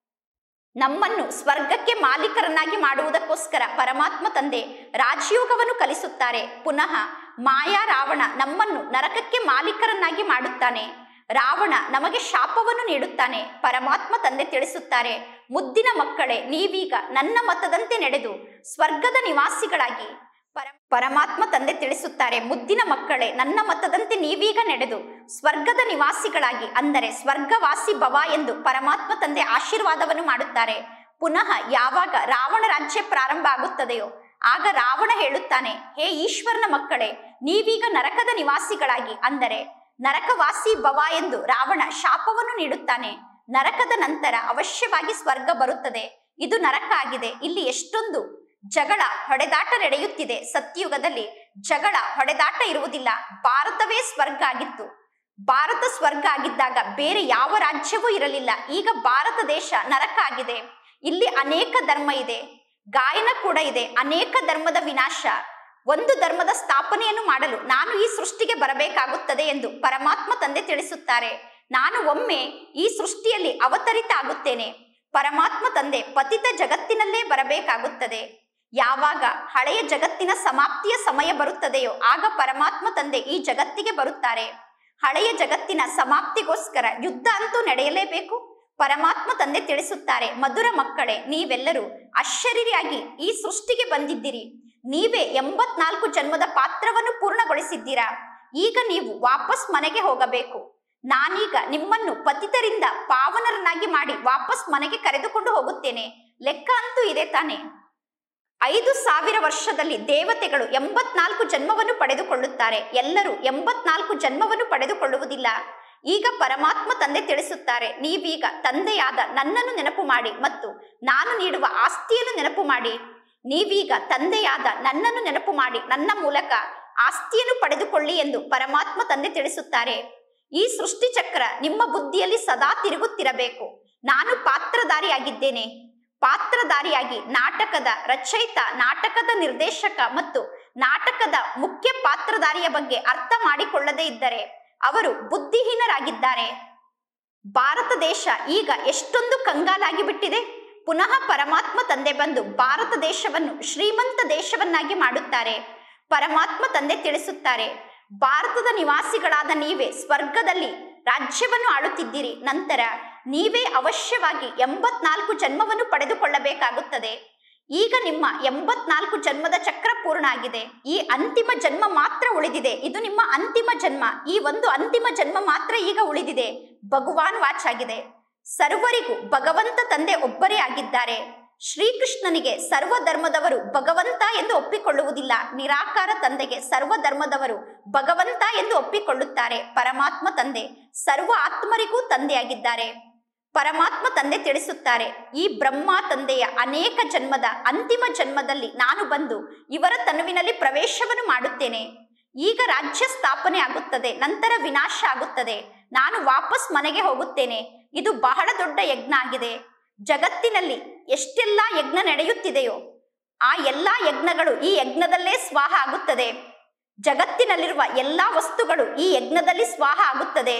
ನಮ್ಮನ್ನು ಸ್ವರ್ಗಕ್ಕೆ ಮಾಲೀಕರನ್ನಾಗಿ ಮಾಡುವುದಕ್ಕೋಸ್ಕರ ಪರಮಾತ್ಮ ತಂದೆ ರಾಜಯೋಗವನ್ನು ಕಲಿಸುತ್ತಾರೆ. ಪುನಃ ಮಾಯಾ ರಾವಣ ನಮ್ಮನ್ನು ನರಕಕ್ಕೆ ಮಾಲೀಕರನ್ನಾಗಿ ಮಾಡುತ್ತಾನೆ. ರಾವಣ ನಮಗೆ ಶಾಪವನ್ನು ನೀಡುತ್ತಾನೆ. ಪರಮಾತ್ಮ ತಂದೆ ತಿಳಿಸುತ್ತಾರೆ, ಮುದ್ದಿನ ಮಕ್ಕಳೇ, ನೀವೀಗ ನನ್ನ ಮತದಂತೆ ನಡೆದು ಸ್ವರ್ಗದ ನಿವಾಸಿಗಳಾಗಿ. ಪರ ಪರಮಾತ್ಮ ತಂದೆ ತಿಳಿಸುತ್ತಾರೆ, ಮುದ್ದಿನ ಮಕ್ಕಳೇ, ನನ್ನ ಮತದಂತೆ ನೀವೀಗ ನಡೆದು ಸ್ವರ್ಗದ ನಿವಾಸಿಗಳಾಗಿ, ಅಂದರೆ ಸ್ವರ್ಗವಾಸಿ ಭವ ಎಂದು ಪರಮಾತ್ಮ ತಂದೆ ಆಶೀರ್ವಾದವನ್ನು ಮಾಡುತ್ತಾರೆ. ಪುನಃ ಯಾವಾಗ ರಾವಣ ರಾಜ್ಯ ಪ್ರಾರಂಭ ಆಗುತ್ತದೆಯೋ ಆಗ ರಾವಣ ಹೇಳುತ್ತಾನೆ, ಹೇ ಈಶ್ವರನ ಮಕ್ಕಳೇ, ನೀವೀಗ ನರಕದ ನಿವಾಸಿಗಳಾಗಿ, ಅಂದರೆ ನರಕವಾಸಿ ಭವ ಎಂದು ರಾವಣ ಶಾಪವನ್ನು ನೀಡುತ್ತಾನೆ. ನರಕದ ನಂತರ ಅವಶ್ಯವಾಗಿ ಸ್ವರ್ಗ ಬರುತ್ತದೆ. ಇದು ನರಕ ಆಗಿದೆ. ಇಲ್ಲಿ ಎಷ್ಟೊಂದು ಜಗಳ ಹೊಡೆದಾಟ ನಡೆಯುತ್ತಿದೆ. ಸತ್ಯಯುಗದಲ್ಲಿ ಜಗಳ ಹೊಡೆದಾಟ ಇರುವುದಿಲ್ಲ. ಭಾರತವೇ ಸ್ವರ್ಗ ಆಗಿತ್ತು. ಭಾರತ ಸ್ವರ್ಗ ಆಗಿದ್ದಾಗ ಬೇರೆ ಯಾವ ರಾಜ್ಯವೂ ಇರಲಿಲ್ಲ. ಈಗ ಭಾರತ ದೇಶ ನರಕ ಆಗಿದೆ. ಇಲ್ಲಿ ಅನೇಕ ಧರ್ಮ ಇದೆ, ಗಾಯನ ಕೂಡ ಇದೆ. ಅನೇಕ ಧರ್ಮದ ವಿನಾಶ, ಒಂದು ಧರ್ಮದ ಸ್ಥಾಪನೆಯನ್ನು ಮಾಡಲು ನಾನು ಈ ಸೃಷ್ಟಿಗೆ ಬರಬೇಕಾಗುತ್ತದೆ ಎಂದು ಪರಮಾತ್ಮ ತಂದೆ ತಿಳಿಸುತ್ತಾರೆ. ನಾನು ಒಮ್ಮೆ ಈ ಸೃಷ್ಟಿಯಲ್ಲಿ ಅವತರಿತ ಆಗುತ್ತೇನೆ. ಪರಮಾತ್ಮ ತಂದೆ ಪತಿತ ಜಗತ್ತಿನಲ್ಲೇ ಬರಬೇಕಾಗುತ್ತದೆ. ಯಾವಾಗ ಹಳೆಯ ಜಗತ್ತಿನ ಸಮಾಪ್ತಿಯ ಸಮಯ ಬರುತ್ತದೆಯೋ ಆಗ ಪರಮಾತ್ಮ ತಂದೆ ಈ ಜಗತ್ತಿಗೆ ಬರುತ್ತಾರೆ. ಹಳೆಯ ಜಗತ್ತಿನ ಸಮಾಪ್ತಿಗೋಸ್ಕರ ಯುದ್ಧ ಅಂತೂ ನಡೆಯಲೇಬೇಕು. ಪರಮಾತ್ಮ ತಂದೆ ತಿಳಿಸುತ್ತಾರೆ, ಮಧುರ ಮಕ್ಕಳೇ, ನೀವೆಲ್ಲರೂ ಅಶರೀರಿಯಾಗಿ ಈ ಸೃಷ್ಟಿಗೆ ಬಂದಿದ್ದೀರಿ. ನೀವೇ ಎಂಬತ್ನಾಲ್ಕು ಜನ್ಮದ ಪಾತ್ರವನ್ನು ಪೂರ್ಣಗೊಳಿಸಿದ್ದೀರಾ. ಈಗ ನೀವು ವಾಪಸ್ ಮನೆಗೆ ಹೋಗಬೇಕು. ನಾನೀಗ ನಿಮ್ಮನ್ನು ಪತಿತರಿಂದ ಪಾವನರನ್ನಾಗಿ ಮಾಡಿ ವಾಪಸ್ ಮನೆಗೆ ಕರೆದುಕೊಂಡು ಹೋಗುತ್ತೇನೆ. ಲೆಕ್ಕ ಅಂತೂ ಇದೆ ತಾನೆ. ಐದು ಸಾವಿರ ವರ್ಷದಲ್ಲಿ ದೇವತೆಗಳು ಎಂಬತ್ನಾಲ್ಕು ಜನ್ಮವನ್ನು ಪಡೆದುಕೊಳ್ಳುತ್ತಾರೆ. ಎಲ್ಲರೂ ಎಂಬತ್ನಾಲ್ಕು ಜನ್ಮವನ್ನು ಪಡೆದುಕೊಳ್ಳುವುದಿಲ್ಲ. ಈಗ ಪರಮಾತ್ಮ ತಂದೆ ತಿಳಿಸುತ್ತಾರೆ, ನೀವೀಗ ತಂದೆಯಾದ ನನ್ನನ್ನು ನೆನಪು ಮಾಡಿ ಮತ್ತು ನಾನು ನೀಡುವ ಆಸ್ತಿಯನ್ನು ನೆನಪು ಮಾಡಿ. ನೀವೀಗ ತಂದೆಯಾದ ನನ್ನನ್ನು ನೆನಪು ಮಾಡಿ ನನ್ನ ಮೂಲಕ ಆಸ್ತಿಯನ್ನು ಪಡೆದುಕೊಳ್ಳಿ ಎಂದು ಪರಮಾತ್ಮ ತಂದೆ ತಿಳಿಸುತ್ತಾರೆ. ಈ ಸೃಷ್ಟಿ ಚಕ್ರ ನಿಮ್ಮ ಬುದ್ಧಿಯಲ್ಲಿ ಸದಾ ತಿರುಗುತ್ತಿರಬೇಕು. ನಾನು ಪಾತ್ರಧಾರಿಯಾಗಿದ್ದೇನೆ. ಪಾತ್ರಧಾರಿಯಾಗಿ ನಾಟಕದ ರಚಯಿತ, ನಾಟಕದ ನಿರ್ದೇಶಕ ಮತ್ತು ನಾಟಕದ ಮುಖ್ಯ ಪಾತ್ರಧಾರಿಯ ಬಗ್ಗೆ ಅರ್ಥ ಮಾಡಿಕೊಳ್ಳದೇ ಇದ್ದರೆ ಅವರು ಬುದ್ಧಿಹೀನರಾಗಿದ್ದಾರೆ. ಭಾರತ ದೇಶ ಈಗ ಎಷ್ಟೊಂದು ಕಂಗಾಲಾಗಿ ಬಿಟ್ಟಿದೆ. ಪುನಃ ಪರಮಾತ್ಮ ತಂದೆ ಬಂದು ಭಾರತ ದೇಶವನ್ನು ಶ್ರೀಮಂತ ದೇಶವನ್ನಾಗಿ ಮಾಡುತ್ತಾರೆ. ಪರಮಾತ್ಮ ತಂದೆ ತಿಳಿಸುತ್ತಾರೆ, ಭಾರತದ ನಿವಾಸಿಗಳಾದ ನೀವೇ ಸ್ವರ್ಗದಲ್ಲಿ ರಾಜ್ಯವನ್ನು ಆಳುತ್ತಿದ್ದೀರಿ. ನಂತರ ನೀವೇ ಅವಶ್ಯವಾಗಿ ಎಂಬತ್ನಾಲ್ಕು ಜನ್ಮವನ್ನು ಪಡೆದುಕೊಳ್ಳಬೇಕಾಗುತ್ತದೆ. ಈಗ ನಿಮ್ಮ ಎಂಬತ್ನಾಲ್ಕು ಜನ್ಮದ ಚಕ್ರ ಪೂರ್ಣ ಆಗಿದೆ. ಈ ಅಂತಿಮ ಜನ್ಮ ಮಾತ್ರ ಉಳಿದಿದೆ. ಇದು ನಿಮ್ಮ ಅಂತಿಮ ಜನ್ಮ. ಈ ಒಂದು ಅಂತಿಮ ಜನ್ಮ ಮಾತ್ರ ಈಗ ಉಳಿದಿದೆ. ಭಗವಾನ್ ವಾಚ್ ಆಗಿದೆ. ಸರ್ವರಿಗೂ ಭಗವಂತ ತಂದೆ ಒಬ್ಬರೇ ಆಗಿದ್ದಾರೆ. ಶ್ರೀಕೃಷ್ಣನಿಗೆ ಸರ್ವ ಧರ್ಮದವರು ಭಗವಂತ ಎಂದು ಒಪ್ಪಿಕೊಳ್ಳುವುದಿಲ್ಲ. ನಿರಾಕಾರ ತಂದೆಗೆ ಸರ್ವ ಧರ್ಮದವರು ಭಗವಂತ ಎಂದು ಒಪ್ಪಿಕೊಳ್ಳುತ್ತಾರೆ. ಪರಮಾತ್ಮ ತಂದೆ ಸರ್ವ ಆತ್ಮರಿಗೂ ತಂದೆಯಾಗಿದ್ದಾರೆ. ಪರಮಾತ್ಮ ತಂದೆ ತಿಳಿಸುತ್ತಾರೆ, ಈ ಬ್ರಹ್ಮ ತಂದೆಯ ಅನೇಕ ಜನ್ಮದ ಅಂತಿಮ ಜನ್ಮದಲ್ಲಿ ನಾನು ಬಂದು ಇವರ ತನುವಿನಲ್ಲಿ ಪ್ರವೇಶವನ್ನು ಮಾಡುತ್ತೇನೆ. ಈಗ ರಾಜ್ಯ ಸ್ಥಾಪನೆ ಆಗುತ್ತದೆ, ನಂತರ ವಿನಾಶ ಆಗುತ್ತದೆ. ನಾನು ವಾಪಸ್ ಮನೆಗೆ ಹೋಗುತ್ತೇನೆ. ಇದು ಬಹಳ ದೊಡ್ಡ ಯಜ್ಞ ಆಗಿದೆ. ಜಗತ್ತಿನಲ್ಲಿ ಎಷ್ಟೆಲ್ಲ ಯಜ್ಞ ನಡೆಯುತ್ತಿದೆಯೋ ಆ ಎಲ್ಲಾ ಯಜ್ಞಗಳು ಈ ಯಜ್ಞದಲ್ಲೇ ಸ್ವಾಹ ಆಗುತ್ತದೆ. ಜಗತ್ತಿನಲ್ಲಿರುವ ಎಲ್ಲಾ ವಸ್ತುಗಳು ಈ ಯಜ್ಞದಲ್ಲಿ ಸ್ವಾಹ ಆಗುತ್ತದೆ.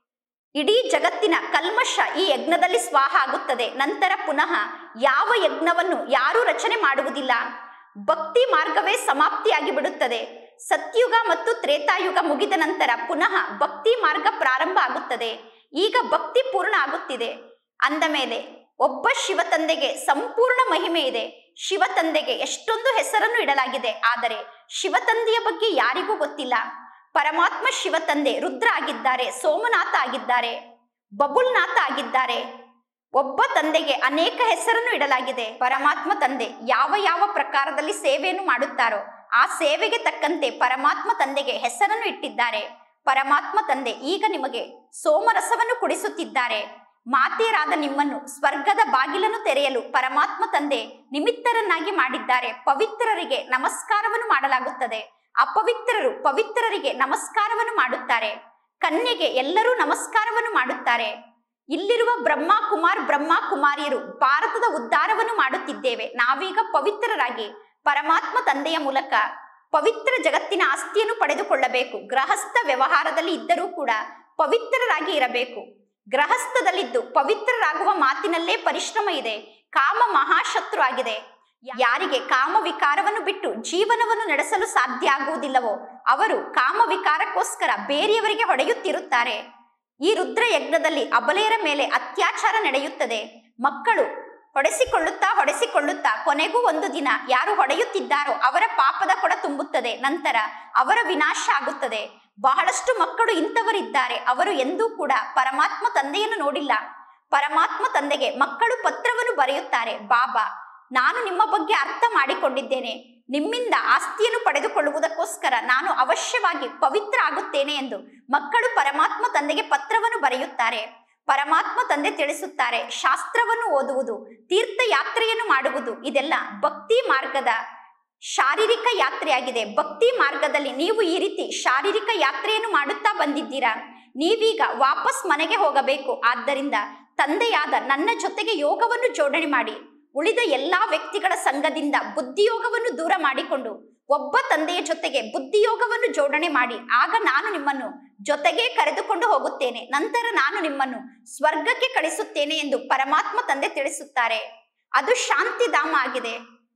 ಇಡೀ ಜಗತ್ತಿನ ಕಲ್ಮಶ ಈ ಯಜ್ಞದಲ್ಲಿ ಸ್ವಾಹ ಆಗುತ್ತದೆ. ನಂತರ ಪುನಃ ಯಾವ ಯಜ್ಞವನ್ನು ಯಾರೂ ರಚನೆ ಮಾಡುವುದಿಲ್ಲ. ಭಕ್ತಿ ಮಾರ್ಗವೇ ಸಮಾಪ್ತಿಯಾಗಿ ಬಿಡುತ್ತದೆ. ಸತ್ಯುಗ ಮತ್ತು ತ್ರೇತಾಯುಗ ಮುಗಿದ ನಂತರ ಪುನಃ ಭಕ್ತಿ ಮಾರ್ಗ ಪ್ರಾರಂಭ ಆಗುತ್ತದೆ. ಈಗ ಭಕ್ತಿ ಪೂರ್ಣ ಆಗುತ್ತಿದೆ. ಅಂದ ಮೇಲೆ ಒಬ್ಬ ಶಿವ ತಂದೆಗೆ ಸಂಪೂರ್ಣ ಮಹಿಮೆ ಇದೆ. ಶಿವ ತಂದೆಗೆ ಎಷ್ಟೊಂದು ಹೆಸರನ್ನು ಇಡಲಾಗಿದೆ, ಆದರೆ ಶಿವ ತಂದೆಯ ಬಗ್ಗೆ ಯಾರಿಗೂ ಗೊತ್ತಿಲ್ಲ. ಪರಮಾತ್ಮ ಶಿವ ತಂದೆ ರುದ್ರ ಆಗಿದ್ದಾರೆ, ಸೋಮನಾಥ ಆಗಿದ್ದಾರೆ, ಬಬುಲ್ನಾಥ ಆಗಿದ್ದಾರೆ. ಒಬ್ಬ ತಂದೆಗೆ ಅನೇಕ ಹೆಸರನ್ನು ಇಡಲಾಗಿದೆ. ಪರಮಾತ್ಮ ತಂದೆ ಯಾವ ಯಾವ ಪ್ರಕಾರದಲ್ಲಿ ಸೇವೆಯನ್ನು ಮಾಡುತ್ತಾರೋ ಆ ಸೇವೆಗೆ ತಕ್ಕಂತೆ ಪರಮಾತ್ಮ ತಂದೆಗೆ ಹೆಸರನ್ನು ಇಟ್ಟಿದ್ದಾರೆ. ಪರಮಾತ್ಮ ತಂದೆ ಈಗ ನಿಮಗೆ ಸೋಮರಸವನ್ನು ಕುಡಿಸುತ್ತಿದ್ದಾರೆ. ಮಾತೆಯರಾದ ನಿಮ್ಮನ್ನು ಸ್ವರ್ಗದ ಬಾಗಿಲನ್ನು ತೆರೆಯಲು ಪರಮಾತ್ಮ ತಂದೆ ನಿಮಿತ್ತರನ್ನಾಗಿ ಮಾಡಿದ್ದಾರೆ. ಪವಿತ್ರರಿಗೆ ನಮಸ್ಕಾರವನ್ನು ಮಾಡಲಾಗುತ್ತದೆ. ಅಪವಿತ್ರರು ಪವಿತ್ರರಿಗೆ ನಮಸ್ಕಾರವನ್ನು ಮಾಡುತ್ತಾರೆ. ಕನ್ಯೆಗೆ ಎಲ್ಲರೂ ನಮಸ್ಕಾರವನ್ನು ಮಾಡುತ್ತಾರೆ. ಇಲ್ಲಿರುವ ಬ್ರಹ್ಮ ಕುಮಾರ್ ಬ್ರಹ್ಮ ಕುಮಾರಿಯರು ಭಾರತದ ಉದ್ಧಾರವನ್ನು ಮಾಡುತ್ತಿದ್ದೇವೆ. ನಾವೀಗ ಪವಿತ್ರರಾಗಿ ಪರಮಾತ್ಮ ತಂದೆಯ ಮೂಲಕ ಪವಿತ್ರ ಜಗತ್ತಿನ ಆಸ್ತಿಯನ್ನು ಪಡೆದುಕೊಳ್ಳಬೇಕು. ಗೃಹಸ್ಥ ವ್ಯವಹಾರದಲ್ಲಿ ಇದ್ದರೂ ಕೂಡ ಪವಿತ್ರರಾಗಿ ಇರಬೇಕು. ಗೃಹಸ್ಥದಲ್ಲಿದ್ದು ಪವಿತ್ರರಾಗುವ ಮಾತಿನಲ್ಲೇ ಪರಿಶ್ರಮ ಇದೆ. ಕಾಮ ಮಹಾಶತ್ರು ಆಗಿದೆ. ಯಾರಿಗೆ ಕಾಮ ವಿಕಾರವನ್ನು ಬಿಟ್ಟು ಜೀವನವನ್ನು ನಡೆಸಲು ಸಾಧ್ಯ ಆಗುವುದಿಲ್ಲವೋ ಅವರು ಕಾಮ ವಿಕಾರಕ್ಕೋಸ್ಕರ ಬೇರೆಯವರಿಗೆ ಹೊಡೆಯುತ್ತಿರುತ್ತಾರೆ. ಈ ರುದ್ರ ಯಜ್ಞದಲ್ಲಿ ಅಬಲೆಯರ ಮೇಲೆ ಅತ್ಯಾಚಾರ ನಡೆಯುತ್ತದೆ. ಮಕ್ಕಳು ಹೊಡೆಸಿಕೊಳ್ಳುತ್ತಾ ಹೊಡೆಸಿಕೊಳ್ಳುತ್ತಾ ಕೊನೆಗೂ ಒಂದು ದಿನ ಯಾರು ಹೊಡೆಯುತ್ತಿದ್ದಾರೋ ಅವರ ಪಾಪದ ಕೊಡ ತುಂಬುತ್ತದೆ. ನಂತರ ಅವರ ವಿನಾಶ ಆಗುತ್ತದೆ. ಬಹಳಷ್ಟು ಮಕ್ಕಳು ಇಂಥವರಿದ್ದಾರೆ. ಅವರು ಎಂದೂ ಕೂಡ ಪರಮಾತ್ಮ ತಂದೆಯನ್ನು ನೋಡಿಲ್ಲ. ಪರಮಾತ್ಮ ತಂದೆಗೆ ಮಕ್ಕಳು ಪತ್ರವನ್ನು ಬರೆಯುತ್ತಾರೆ. ಬಾಬಾ, ನಾನು ನಿಮ್ಮ ಬಗ್ಗೆ ಅರ್ಥ ಮಾಡಿಕೊಂಡಿದ್ದೇನೆ. ನಿಮ್ಮಿಂದ ಆಸ್ತಿಯನ್ನು ಪಡೆದುಕೊಳ್ಳುವುದಕ್ಕೋಸ್ಕರ ನಾನು ಅವಶ್ಯವಾಗಿ ಪವಿತ್ರ ಆಗುತ್ತೇನೆ ಎಂದು ಮಕ್ಕಳು ಪರಮಾತ್ಮ ತಂದೆಗೆ ಪತ್ರವನ್ನು ಬರೆಯುತ್ತಾರೆ. ಪರಮಾತ್ಮ ತಂದೆ ತಿಳಿಸುತ್ತಾರೆ, ಶಾಸ್ತ್ರವನ್ನು ಓದುವುದು, ತೀರ್ಥಯಾತ್ರೆಯನ್ನು ಮಾಡುವುದು ಇದೆಲ್ಲ ಭಕ್ತಿ ಮಾರ್ಗದ ಶಾರೀರಿಕ ಯಾತ್ರೆಯಾಗಿದೆ. ಭಕ್ತಿ ಮಾರ್ಗದಲ್ಲಿ ನೀವು ಈ ರೀತಿ ಶಾರೀರಿಕ ಯಾತ್ರೆಯನ್ನು ಮಾಡುತ್ತಾ ಬಂದಿದ್ದೀರಾ. ನೀವೀಗ ವಾಪಸ್ ಮನೆಗೆ ಹೋಗಬೇಕು. ಆದ್ದರಿಂದ ತಂದೆಯಾದ ನನ್ನ ಜೊತೆಗೆ ಯೋಗವನ್ನು ಜೋಡಣೆ ಮಾಡಿ ಉಳಿದ ಎಲ್ಲಾ ವ್ಯಕ್ತಿಗಳ ಸಂಘದಿಂದ ಬುದ್ಧಿಯೋಗವನ್ನು ದೂರ ಮಾಡಿಕೊಂಡು ಒಬ್ಬ ತಂದೆಯ ಜೊತೆಗೆ ಬುದ್ಧಿಯೋಗವನ್ನು ಜೋಡಣೆ ಮಾಡಿ. ಆಗ ನಾನು ನಿಮ್ಮನ್ನು ಜೊತೆಗೆ ಕರೆದುಕೊಂಡು ಹೋಗುತ್ತೇನೆ. ನಂತರ ನಾನು ನಿಮ್ಮನ್ನು ಸ್ವರ್ಗಕ್ಕೆ ಕಳಿಸುತ್ತೇನೆ ಎಂದು ಪರಮಾತ್ಮ ತಂದೆ ತಿಳಿಸುತ್ತಾರೆ. ಅದು ಶಾಂತಿಧಾಮ ಆಗಿದೆ.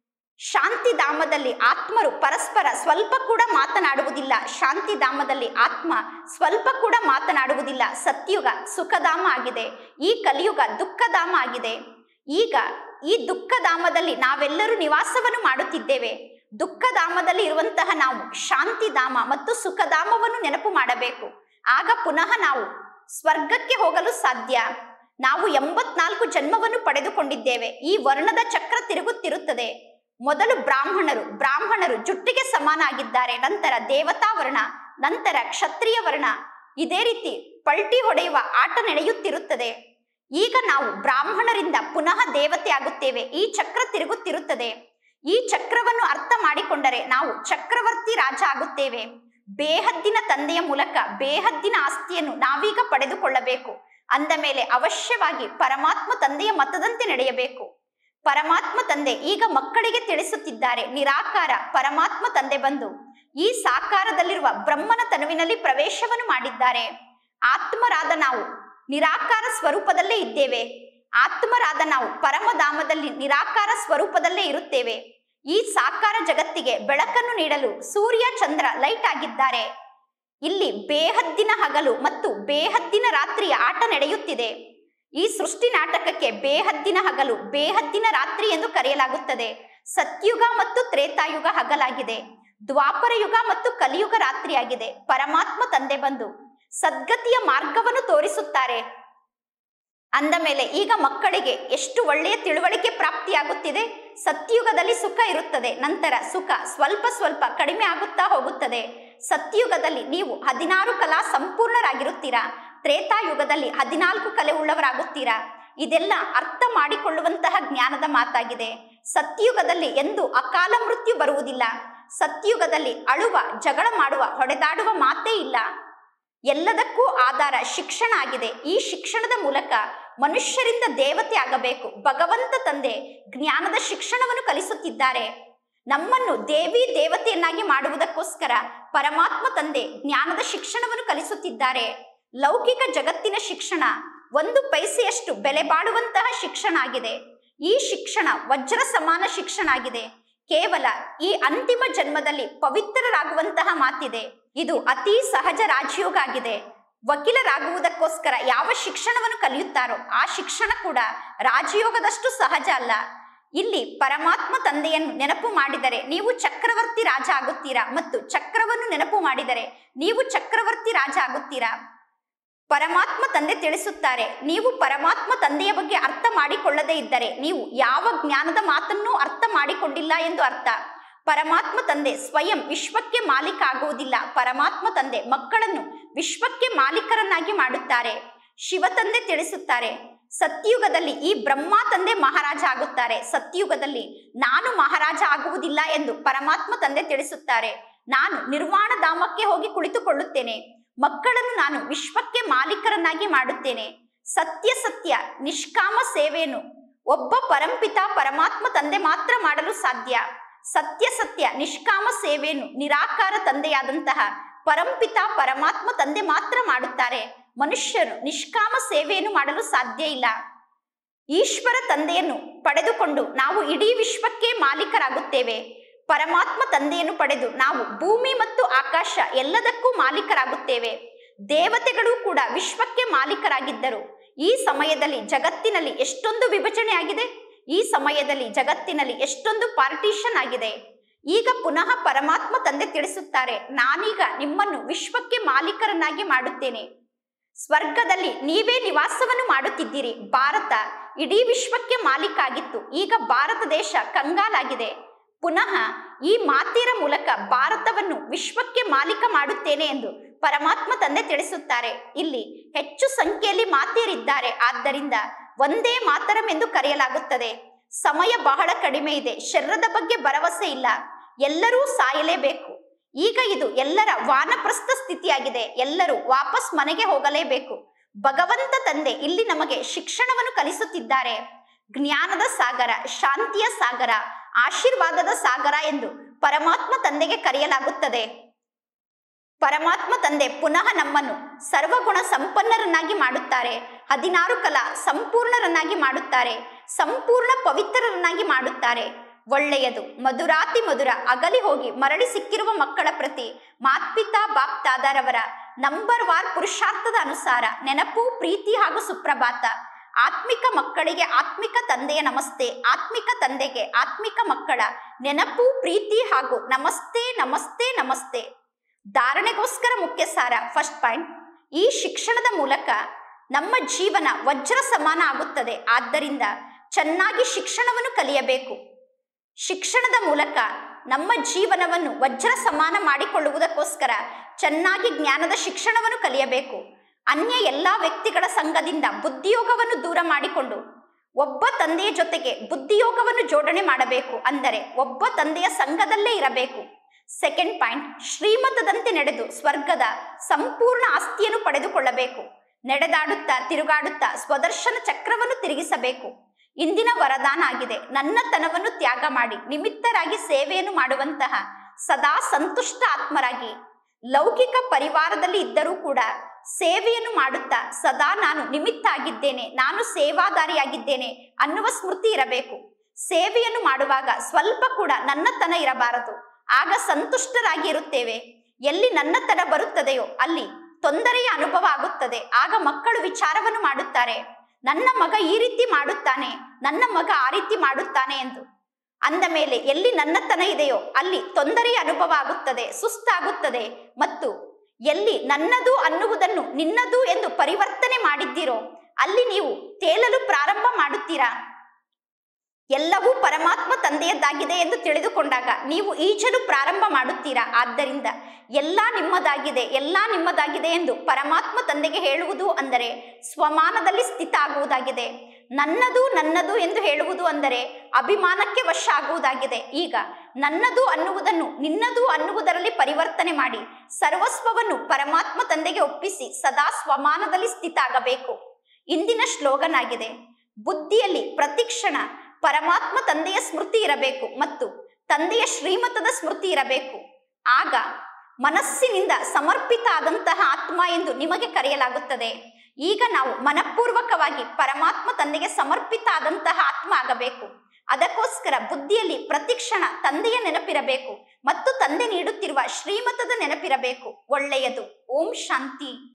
ಶಾಂತಿಧಾಮದಲ್ಲಿ ಆತ್ಮರು ಪರಸ್ಪರ ಸ್ವಲ್ಪ ಕೂಡ ಮಾತನಾಡುವುದಿಲ್ಲ. ಶಾಂತಿಧಾಮದಲ್ಲಿ ಆತ್ಮ ಸ್ವಲ್ಪ ಕೂಡ ಮಾತನಾಡುವುದಿಲ್ಲ. ಸತ್ಯುಗ ಸುಖಧಾಮ ಆಗಿದೆ. ಈ ಕಲಿಯುಗ ದುಃಖಧಾಮ ಆಗಿದೆ. ಈಗ ಈ ದುಃಖಧಾಮದಲ್ಲಿ ನಾವೆಲ್ಲರೂ ನಿವಾಸವನ್ನು ಮಾಡುತ್ತಿದ್ದೇವೆ. ದುಃಖಧಾಮದಲ್ಲಿ ಇರುವಂತಹ ನಾವು ಶಾಂತಿಧಾಮ ಮತ್ತು ಸುಖಧಾಮವನ್ನು ನೆನಪು ಮಾಡಬೇಕು. ಆಗ ಪುನಃ ನಾವು ಸ್ವರ್ಗಕ್ಕೆ ಹೋಗಲು ಸಾಧ್ಯ. ನಾವು ಎಂಬತ್ನಾಲ್ಕು ಜನ್ಮವನ್ನು ಪಡೆದುಕೊಂಡಿದ್ದೇವೆ. ಈ ವರ್ಣದ ಚಕ್ರ ತಿರುಗುತ್ತಿರುತ್ತದೆ. ಮೊದಲು ಬ್ರಾಹ್ಮಣರು ಬ್ರಾಹ್ಮಣರು ಜುಟ್ಟಿಗೆ ಸಮಾನ ಆಗಿದ್ದಾರೆ. ನಂತರ ದೇವತಾ ವರ್ಣ, ನಂತರ ಕ್ಷತ್ರಿಯ ವರ್ಣ. ಇದೇ ರೀತಿ ಪಲ್ಟಿ ಹೊಡೆಯುವ ಆಟ ನಡೆಯುತ್ತಿರುತ್ತದೆ. ಈಗ ನಾವು ಬ್ರಾಹ್ಮಣರಿಂದ ಪುನಃ ದೇವತೆ ಆಗುತ್ತೇವೆ. ಈ ಚಕ್ರ ತಿರುಗುತ್ತಿರುತ್ತದೆ. ಈ ಚಕ್ರವನ್ನು ಅರ್ಥ ಮಾಡಿಕೊಂಡರೆ ನಾವು ಚಕ್ರವರ್ತಿ ರಾಜ ಆಗುತ್ತೇವೆ. ಬೇಹದ್ದಿನ ತಂದೆಯ ಮೂಲಕ ಬೇಹದ್ದಿನ ಆಸ್ತಿಯನ್ನು ನಾವೀಗ ಪಡೆದುಕೊಳ್ಳಬೇಕು. ಅಂದ ಮೇಲೆ ಅವಶ್ಯವಾಗಿ ಪರಮಾತ್ಮ ತಂದೆಯ ಮತದಂತೆ ನಡೆಯಬೇಕು. ಪರಮಾತ್ಮ ತಂದೆ ಈಗ ಮಕ್ಕಳಿಗೆ ತಿಳಿಸುತ್ತಿದ್ದಾರೆ, ನಿರಾಕಾರ ಪರಮಾತ್ಮ ತಂದೆ ಬಂದು ಈ ಸಾಕಾರದಲ್ಲಿರುವ ಬ್ರಹ್ಮನ ತನುವಿನಲ್ಲಿ ಪ್ರವೇಶವನ್ನು ಮಾಡಿದ್ದಾರೆ. ಆತ್ಮರಾದ ನಾವು ನಿರಾಕಾರ ಸ್ವರೂಪದಲ್ಲೇ ಇದ್ದೇವೆ. ಆತ್ಮರಾದ ನಾವು ಪರಮಧಾಮದಲ್ಲಿ ನಿರಾಕಾರ ಸ್ವರೂಪದಲ್ಲೇ ಇರುತ್ತೇವೆ. ಈ ಸಾಕಾರ ಜಗತ್ತಿಗೆ ಬೆಳಕನ್ನು ನೀಡಲು ಸೂರ್ಯ ಚಂದ್ರ ಲೈಟ್ ಆಗಿದ್ದಾರೆ. ಇಲ್ಲಿ ಬೇಹದ್ದಿನ ಹಗಲು ಮತ್ತು ಬೇಹದ್ದಿನ ರಾತ್ರಿಯ ಆಟ ನಡೆಯುತ್ತಿದೆ. ಈ ಸೃಷ್ಟಿ ನಾಟಕಕ್ಕೆ ಬೇಹದ್ದಿನ ಹಗಲು ಬೇಹದ್ದಿನ ರಾತ್ರಿ ಎಂದು ಕರೆಯಲಾಗುತ್ತದೆ. ಸತ್ಯುಗ ಮತ್ತು ತ್ರೇತಾಯುಗ ಹಗಲಾಗಿದೆ. ದ್ವಾಪರ ಯುಗ ಮತ್ತು ಕಲಿಯುಗ ರಾತ್ರಿಯಾಗಿದೆ. ಪರಮಾತ್ಮ ತಂದೆ ಬಂದು ಸದ್ಗತಿಯ ಮಾರ್ಗವನ್ನು ತೋರಿಸುತ್ತಾರೆ. ಅಂದ ಮೇಲೆ ಈಗ ಮಕ್ಕಳಿಗೆ ಎಷ್ಟು ಒಳ್ಳೆಯ ತಿಳುವಳಿಕೆ ಪ್ರಾಪ್ತಿಯಾಗುತ್ತಿದೆ. ಸತ್ಯುಗದಲ್ಲಿ ಸುಖ ಇರುತ್ತದೆ. ನಂತರ ಸುಖ ಸ್ವಲ್ಪ ಸ್ವಲ್ಪ ಕಡಿಮೆ ಆಗುತ್ತಾ ಹೋಗುತ್ತದೆ. ಸತ್ಯುಗದಲ್ಲಿ ನೀವು ಹದಿನಾರು ಕಲಾ ಸಂಪೂರ್ಣರಾಗಿರುತ್ತೀರಾ. ತ್ರೇತಾಯುಗದಲ್ಲಿ ಹದಿನಾಲ್ಕು ಕಲೆ ಉಳ್ಳವರಾಗುತ್ತೀರಾ. ಇದೆಲ್ಲ ಅರ್ಥ ಮಾಡಿಕೊಳ್ಳುವಂತಹ ಜ್ಞಾನದ ಮಾತಾಗಿದೆ. ಸತ್ಯುಗದಲ್ಲಿ ಎಂದು ಅಕಾಲ ಮೃತ್ಯು ಬರುವುದಿಲ್ಲ. ಸತ್ಯುಗದಲ್ಲಿ ಅಳುವ, ಜಗಳ ಮಾಡುವ, ಹೊಡೆದಾಡುವ ಮಾತೇ ಇಲ್ಲ. ಎಲ್ಲದಕ್ಕೂ ಆಧಾರ ಶಿಕ್ಷಣ ಆಗಿದೆ. ಈ ಶಿಕ್ಷಣದ ಮೂಲಕ ಮನುಷ್ಯರಿಂದ ದೇವತೆ ಆಗಬೇಕು. ಭಗವಂತ ತಂದೆ ಜ್ಞಾನದ ಶಿಕ್ಷಣವನ್ನು ಕಲಿಸುತ್ತಿದ್ದಾರೆ. ನಮ್ಮನ್ನು ದೇವಿ ದೇವತೆಯನ್ನಾಗಿ ಮಾಡುವುದಕ್ಕೋಸ್ಕರ ಪರಮಾತ್ಮ ತಂದೆ ಜ್ಞಾನದ ಶಿಕ್ಷಣವನ್ನು ಕಲಿಸುತ್ತಿದ್ದಾರೆ. ಲೌಕಿಕ ಜಗತ್ತಿನ ಶಿಕ್ಷಣ ಒಂದು ಪೈಸೆಯಷ್ಟು ಬೆಲೆ ಬಾಳುವಂತಹ ಶಿಕ್ಷಣ ಆಗಿದೆ. ಈ ಶಿಕ್ಷಣ ವಜ್ರ ಸಮಾನ ಶಿಕ್ಷಣ ಆಗಿದೆ. ಕೇವಲ ಈ ಅಂತಿಮ ಜನ್ಮದಲ್ಲಿ ಪವಿತ್ರರಾಗುವಂತಹ ಮಾತಿದೆ. ಇದು ಅತಿ ಸಹಜ ರಾಜಯೋಗ ಆಗಿದೆ. ವಕೀಲರಾಗುವುದಕ್ಕೋಸ್ಕರ ಯಾವ ಶಿಕ್ಷಣವನ್ನು ಕಲಿಯುತ್ತಾರೋ ಆ ಶಿಕ್ಷಣ ಕೂಡ ರಾಜಯೋಗದಷ್ಟು ಸಹಜ ಅಲ್ಲ. ಇಲ್ಲಿ ಪರಮಾತ್ಮ ತಂದೆಯನ್ನು ನೆನಪು ಮಾಡಿದರೆ ನೀವು ಚಕ್ರವರ್ತಿ ರಾಜ ಆಗುತ್ತೀರಾ, ಮತ್ತು ಚಕ್ರವನ್ನು ನೆನಪು ಮಾಡಿದರೆ ನೀವು ಚಕ್ರವರ್ತಿ ರಾಜ ಆಗುತ್ತೀರಾ. ಪರಮಾತ್ಮ ತಂದೆ ತಿಳಿಸುತ್ತಾರೆ, ನೀವು ಪರಮಾತ್ಮ ತಂದೆಯ ಬಗ್ಗೆ ಅರ್ಥ ಮಾಡಿಕೊಳ್ಳದೇ ಇದ್ದರೆ ನೀವು ಯಾವ ಜ್ಞಾನದ ಮಾತನ್ನೂ ಅರ್ಥ ಮಾಡಿಕೊಂಡಿಲ್ಲ ಎಂದು ಅರ್ಥ. ಪರಮಾತ್ಮ ತಂದೆ ಸ್ವಯಂ ವಿಶ್ವಕ್ಕೆ ಮಾಲೀಕ ಆಗುವುದಿಲ್ಲ. ಪರಮಾತ್ಮ ತಂದೆ ಮಕ್ಕಳನ್ನು ವಿಶ್ವಕ್ಕೆ ಮಾಲೀಕರನ್ನಾಗಿ ಮಾಡುತ್ತಾರೆ. ಶಿವ ತಂದೆ ತಿಳಿಸುತ್ತಾರೆ, ಸತ್ಯುಗದಲ್ಲಿ ಈ ಬ್ರಹ್ಮ ತಂದೆ ಮಹಾರಾಜ ಆಗುತ್ತಾರೆ. ಸತ್ಯುಗದಲ್ಲಿ ನಾನು ಮಹಾರಾಜ ಆಗುವುದಿಲ್ಲ ಎಂದು ಪರಮಾತ್ಮ ತಂದೆ ತಿಳಿಸುತ್ತಾರೆ. ನಾನು ನಿರ್ವಾಣ ಧಾಮಕ್ಕೆ ಹೋಗಿ ಕುಳಿತುಕೊಳ್ಳುತ್ತೇನೆ. ಮಕ್ಕಳನ್ನು ನಾನು ವಿಶ್ವಕ್ಕೆ ಮಾಲೀಕರನ್ನಾಗಿ ಮಾಡುತ್ತೇನೆ. ಸತ್ಯ ಸತ್ಯ ನಿಷ್ಕಾಮ ಸೇವೆಯನ್ನು ಒಬ್ಬ ಪರಂಪಿತ ಪರಮಾತ್ಮ ತಂದೆ ಮಾತ್ರ ಮಾಡಲು ಸಾಧ್ಯ. ಸತ್ಯ ಸತ್ಯ ನಿಷ್ಕಾಮ ಸೇವೆಯನ್ನು ನಿರಾಕಾರ ತಂದೆಯಾದಂತಹ ಪರಂಪಿತ ಪರಮಾತ್ಮ ತಂದೆ ಮಾತ್ರ ಮಾಡುತ್ತಾರೆ. ಮನುಷ್ಯರು ನಿಷ್ಕಾಮ ಸೇವೆಯನ್ನು ಮಾಡಲು ಸಾಧ್ಯ ಇಲ್ಲ. ಈಶ್ವರ ತಂದೆಯನ್ನು ಪಡೆದುಕೊಂಡು ನಾವು ಇಡೀ ವಿಶ್ವಕ್ಕೆ ಮಾಲೀಕರಾಗುತ್ತೇವೆ. ಪರಮಾತ್ಮ ತಂದೆಯನ್ನು ಪಡೆದು ನಾವು ಭೂಮಿ ಮತ್ತು ಆಕಾಶ ಎಲ್ಲದಕ್ಕೂ ಮಾಲೀಕರಾಗುತ್ತೇವೆ. ದೇವತೆಗಳು ಕೂಡ ವಿಶ್ವಕ್ಕೆ ಮಾಲೀಕರಾಗಿದ್ದರು. ಈ ಸಮಯದಲ್ಲಿ ಜಗತ್ತಿನಲ್ಲಿ ಎಷ್ಟೊಂದು ವಿಭಜನೆ ಆಗಿದೆ. ಈ ಸಮಯದಲ್ಲಿ ಜಗತ್ತಿನಲ್ಲಿ ಎಷ್ಟೊಂದು ಪಾರ್ಟಿಷನ್ ಆಗಿದೆ. ಈಗ ಪುನಃ ಪರಮಾತ್ಮ ತಂದೆ ತಿಳಿಸುತ್ತಾರೆ, ನಾನೀಗ ನಿಮ್ಮನ್ನು ವಿಶ್ವಕ್ಕೆ ಮಾಲೀಕರನ್ನಾಗಿ ಮಾಡುತ್ತೇನೆ. ಸ್ವರ್ಗದಲ್ಲಿ ನೀವೇ ನಿವಾಸವನ್ನು ಮಾಡುತ್ತಿದ್ದೀರಿ. ಭಾರತ ಇಡೀ ವಿಶ್ವಕ್ಕೆ ಮಾಲೀಕ ಆಗಿತ್ತು. ಈಗ ಭಾರತ ದೇಶ ಕಂಗಾಲಾಗಿದೆ. ಪುನಃ ಈ ಮಾತಿನ ಮೂಲಕ ಭಾರತವನ್ನು ವಿಶ್ವಕ್ಕೆ ಮಾಲೀಕ ಮಾಡುತ್ತೇನೆ ಎಂದು ಪರಮಾತ್ಮ ತಂದೆ ತಿಳಿಸುತ್ತಾರೆ. ಇಲ್ಲಿ ಹೆಚ್ಚು ಸಂಖ್ಯೆಯಲ್ಲಿ ಮಾತೆಯರಿದ್ದಾರೆ. ಆದ್ದರಿಂದ ಒಂದೇ ಮಾತರಂ ಎಂದು ಕರೆಯಲಾಗುತ್ತದೆ. ಸಮಯ ಬಹಳ ಕಡಿಮೆ ಇದೆ. ಶರೀರದ ಬಗ್ಗೆ ಭರವಸೆ ಇಲ್ಲ. ಎಲ್ಲರೂ ಸಾಯಲೇಬೇಕು. ಈಗ ಇದು ಎಲ್ಲರ ವಾನಪ್ರಸ್ಥ ಸ್ಥಿತಿಯಾಗಿದೆ. ಎಲ್ಲರೂ ವಾಪಸ್ ಮನೆಗೆ ಹೋಗಲೇಬೇಕು. ಭಗವಂತ ತಂದೆ ಇಲ್ಲಿ ನಮಗೆ ಶಿಕ್ಷಣವನ್ನು ಕಲಿಸುತ್ತಿದ್ದಾರೆ. ಜ್ಞಾನದ ಸಾಗರ, ಶಾಂತಿಯ ಸಾಗರ, ಆಶೀರ್ವಾದದ ಸಾಗರ ಎಂದು ಪರಮಾತ್ಮ ತಂದೆಗೆ ಕರೆಯಲಾಗುತ್ತದೆ. ಪರಮಾತ್ಮ ತಂದೆ ಪುನಃ ನಮ್ಮನ್ನು ಸರ್ವಗುಣ ಸಂಪನ್ನರನ್ನಾಗಿ ಮಾಡುತ್ತಾರೆ. ಹದಿನಾರು ಕಲಾ ಸಂಪೂರ್ಣರನ್ನಾಗಿ ಮಾಡುತ್ತಾರೆ. ಸಂಪೂರ್ಣ ಪವಿತ್ರರನ್ನಾಗಿ ಮಾಡುತ್ತಾರೆ. ಒಳ್ಳೆಯದು ಮಧುರಾತಿ ಮಧುರ ಅಗಲಿ ಹೋಗಿ ಮರಳಿ ಸಿಕ್ಕಿರುವ ಮಕ್ಕಳ ಪ್ರತಿ ಮಾತ್ಪಿತಾ ಬಾಪ್ತಾದರವರ ನಂಬರ್ ವಾರ್ ಪುರುಷಾರ್ಥದ ಅನುಸಾರ ನೆನಪು, ಪ್ರೀತಿ ಹಾಗೂ ಸುಪ್ರಭಾತ. ಆತ್ಮಿಕ ಮಕ್ಕಳಿಗೆ ಆತ್ಮಿಕ ತಂದೆಯ ನಮಸ್ತೆ. ಆತ್ಮಿಕ ತಂದೆಗೆ ಆತ್ಮಿಕ ಮಕ್ಕಳ ನೆನಪು, ಪ್ರೀತಿ ಹಾಗೂ ನಮಸ್ತೆ ನಮಸ್ತೆ ನಮಸ್ತೆ. ಧಾರಣೆಗೋಸ್ಕರ ಮುಖ್ಯ ಸಾರ. ಫಸ್ಟ್ ಪಾಯಿಂಟ್, ಈ ಶಿಕ್ಷಣದ ಮೂಲಕ ನಮ್ಮ ಜೀವನ ವಜ್ರ ಸಮಾನ ಆಗುತ್ತದೆ. ಆದ್ದರಿಂದ ಚೆನ್ನಾಗಿ ಶಿಕ್ಷಣವನ್ನು ಕಲಿಯಬೇಕು. ಶಿಕ್ಷಣದ ಮೂಲಕ ನಮ್ಮ ಜೀವನವನ್ನು ವಜ್ರ ಸಮಾನ ಮಾಡಿಕೊಳ್ಳುವುದಕ್ಕೋಸ್ಕರ ಚೆನ್ನಾಗಿ ಜ್ಞಾನದ ಶಿಕ್ಷಣವನ್ನು ಕಲಿಯಬೇಕು. ಅನ್ಯ ಎಲ್ಲ ವ್ಯಕ್ತಿಗಳ ಸಂಘದಿಂದ ಬುದ್ಧಿಯೋಗವನ್ನು ದೂರ ಮಾಡಿಕೊಂಡು ಒಬ್ಬ ತಂದೆಯ ಜೊತೆಗೆ ಬುದ್ಧಿಯೋಗವನ್ನು ಜೋಡಣೆ ಮಾಡಬೇಕು. ಅಂದರೆ ಒಬ್ಬ ತಂದೆಯ ಸಂಘದಲ್ಲೇ ಇರಬೇಕು. ಸೆಕೆಂಡ್ ಪಾಯಿಂಟ್, ಶ್ರೀಮತದಂತೆ ನಡೆದು ಸ್ವರ್ಗದ ಸಂಪೂರ್ಣ ಆಸ್ತಿಯನ್ನು ಪಡೆದುಕೊಳ್ಳಬೇಕು. ನಡೆದಾಡುತ್ತಾ ತಿರುಗಾಡುತ್ತಾ ಸ್ವದರ್ಶನ ಚಕ್ರವನ್ನು ತಿರುಗಿಸಬೇಕು. ಇಂದಿನ ವರದಾನ ಆಗಿದೆ, ನನ್ನತನವನ್ನು ತ್ಯಾಗ ಮಾಡಿ ನಿಮಿತ್ತರಾಗಿ ಸೇವೆಯನ್ನು ಮಾಡುವಂತಹ ಸದಾ ಸಂತುಷ್ಟ ಆತ್ಮರಾಗಿ. ಲೌಕಿಕ ಪರಿವಾರದಲ್ಲಿ ಇದ್ದರೂ ಕೂಡ ಸೇವೆಯನ್ನು ಮಾಡುತ್ತಾ ಸದಾ ನಾನು ನಿಮಿತ್ತ ಆಗಿದ್ದೇನೆ, ನಾನು ಸೇವಾದಾರಿಯಾಗಿದ್ದೇನೆ ಅನ್ನುವ ಸ್ಮೃತಿ ಇರಬೇಕು. ಸೇವೆಯನ್ನು ಮಾಡುವಾಗ ಸ್ವಲ್ಪ ಕೂಡ ನನ್ನತನ ಇರಬಾರದು. ಆಗ ಸಂತುಷ್ಟರಾಗಿ ಇರುತ್ತೇವೆ. ಎಲ್ಲಿ ನನ್ನತನ ಬರುತ್ತದೆಯೋ ಅಲ್ಲಿ ತೊಂದರೆಯ ಅನುಭವ ಆಗುತ್ತದೆ. ಆಗ ಮಕ್ಕಳು ವಿಚಾರವನ್ನು ಮಾಡುತ್ತಾರೆ, ನನ್ನ ಮಗ ಈ ರೀತಿ ಮಾಡುತ್ತಾನೆ, ನನ್ನ ಮಗ ಆ ರೀತಿ ಮಾಡುತ್ತಾನೆ ಎಂದು. ಅಂದ ಮೇಲೆ ಎಲ್ಲಿ ನನ್ನತನ ಇದೆಯೋ ಅಲ್ಲಿ ತೊಂದರೆಯ ಅನುಭವ ಆಗುತ್ತದೆ, ಸುಸ್ತಾಗುತ್ತದೆ. ಮತ್ತು ಎಲ್ಲಿ ನನ್ನದು ಅನ್ನುವುದನ್ನು ನಿನ್ನದು ಎಂದು ಪರಿವರ್ತನೆ ಮಾಡಿದ್ದೀರೋ ಅಲ್ಲಿ ನೀವು ತೇಲಲು ಪ್ರಾರಂಭ ಮಾಡುತ್ತೀರಾ. ಎಲ್ಲವೂ ಪರಮಾತ್ಮ ತಂದೆಯದ್ದಾಗಿದೆ ಎಂದು ತಿಳಿದುಕೊಂಡಾಗ ನೀವು ಈಜಲು ಪ್ರಾರಂಭ ಮಾಡುತ್ತೀರಾ. ಆದ್ದರಿಂದ ಎಲ್ಲ ನಿಮ್ಮದಾಗಿದೆ, ಎಲ್ಲ ನಿಮ್ಮದಾಗಿದೆ ಎಂದು ಪರಮಾತ್ಮ ತಂದೆಗೆ ಹೇಳುವುದು ಅಂದರೆ ಸ್ವಮಾನದಲ್ಲಿ ಸ್ಥಿತ ಆಗುವುದಾಗಿದೆ. ನನ್ನದು ನನ್ನದು ಎಂದು ಹೇಳುವುದು ಅಂದರೆ ಅಭಿಮಾನಕ್ಕೆ ವಶ ಆಗುವುದಾಗಿದೆ. ಈಗ ನನ್ನದು ಅನ್ನುವುದನ್ನು ನಿನ್ನದು ಅನ್ನುವುದರಲ್ಲಿ ಪರಿವರ್ತನೆ ಮಾಡಿ ಸರ್ವಸ್ವವನ್ನು ಪರಮಾತ್ಮ ತಂದೆಗೆ ಒಪ್ಪಿಸಿ ಸದಾ ಸ್ವಮಾನದಲ್ಲಿ ಸ್ಥಿತ ಆಗಬೇಕು. ಇಂದಿನ ಶ್ಲೋಗನ್ ಆಗಿದೆ, ಬುದ್ಧಿಯಲ್ಲಿ ಪ್ರತಿಕ್ಷಣ ಪರಮಾತ್ಮ ತಂದೆಯ ಸ್ಮೃತಿ ಇರಬೇಕು ಮತ್ತು ತಂದೆಯ ಶ್ರೀಮತದ ಸ್ಮೃತಿ ಇರಬೇಕು. ಆಗ ಮನಸ್ಸಿನಿಂದ ಸಮರ್ಪಿತ ಆದಂತಹ ಆತ್ಮ ಎಂದು ನಿಮಗೆ ಕರೆಯಲಾಗುತ್ತದೆ. ಈಗ ನಾವು ಮನಪೂರ್ವಕವಾಗಿ ಪರಮಾತ್ಮ ತಂದೆಗೆ ಸಮರ್ಪಿತ ಆದಂತಹ ಆತ್ಮ ಆಗಬೇಕು. ಅದಕ್ಕೋಸ್ಕರ ಬುದ್ಧಿಯಲ್ಲಿ ಪ್ರತಿಕ್ಷಣ ತಂದೆಯ ನೆನಪಿರಬೇಕು ಮತ್ತು ತಂದೆ ನೀಡುತ್ತಿರುವ ಶ್ರೀಮತದ ನೆನಪಿರಬೇಕು. ಒಳ್ಳೆಯದು. ಓಂ ಶಾಂತಿ.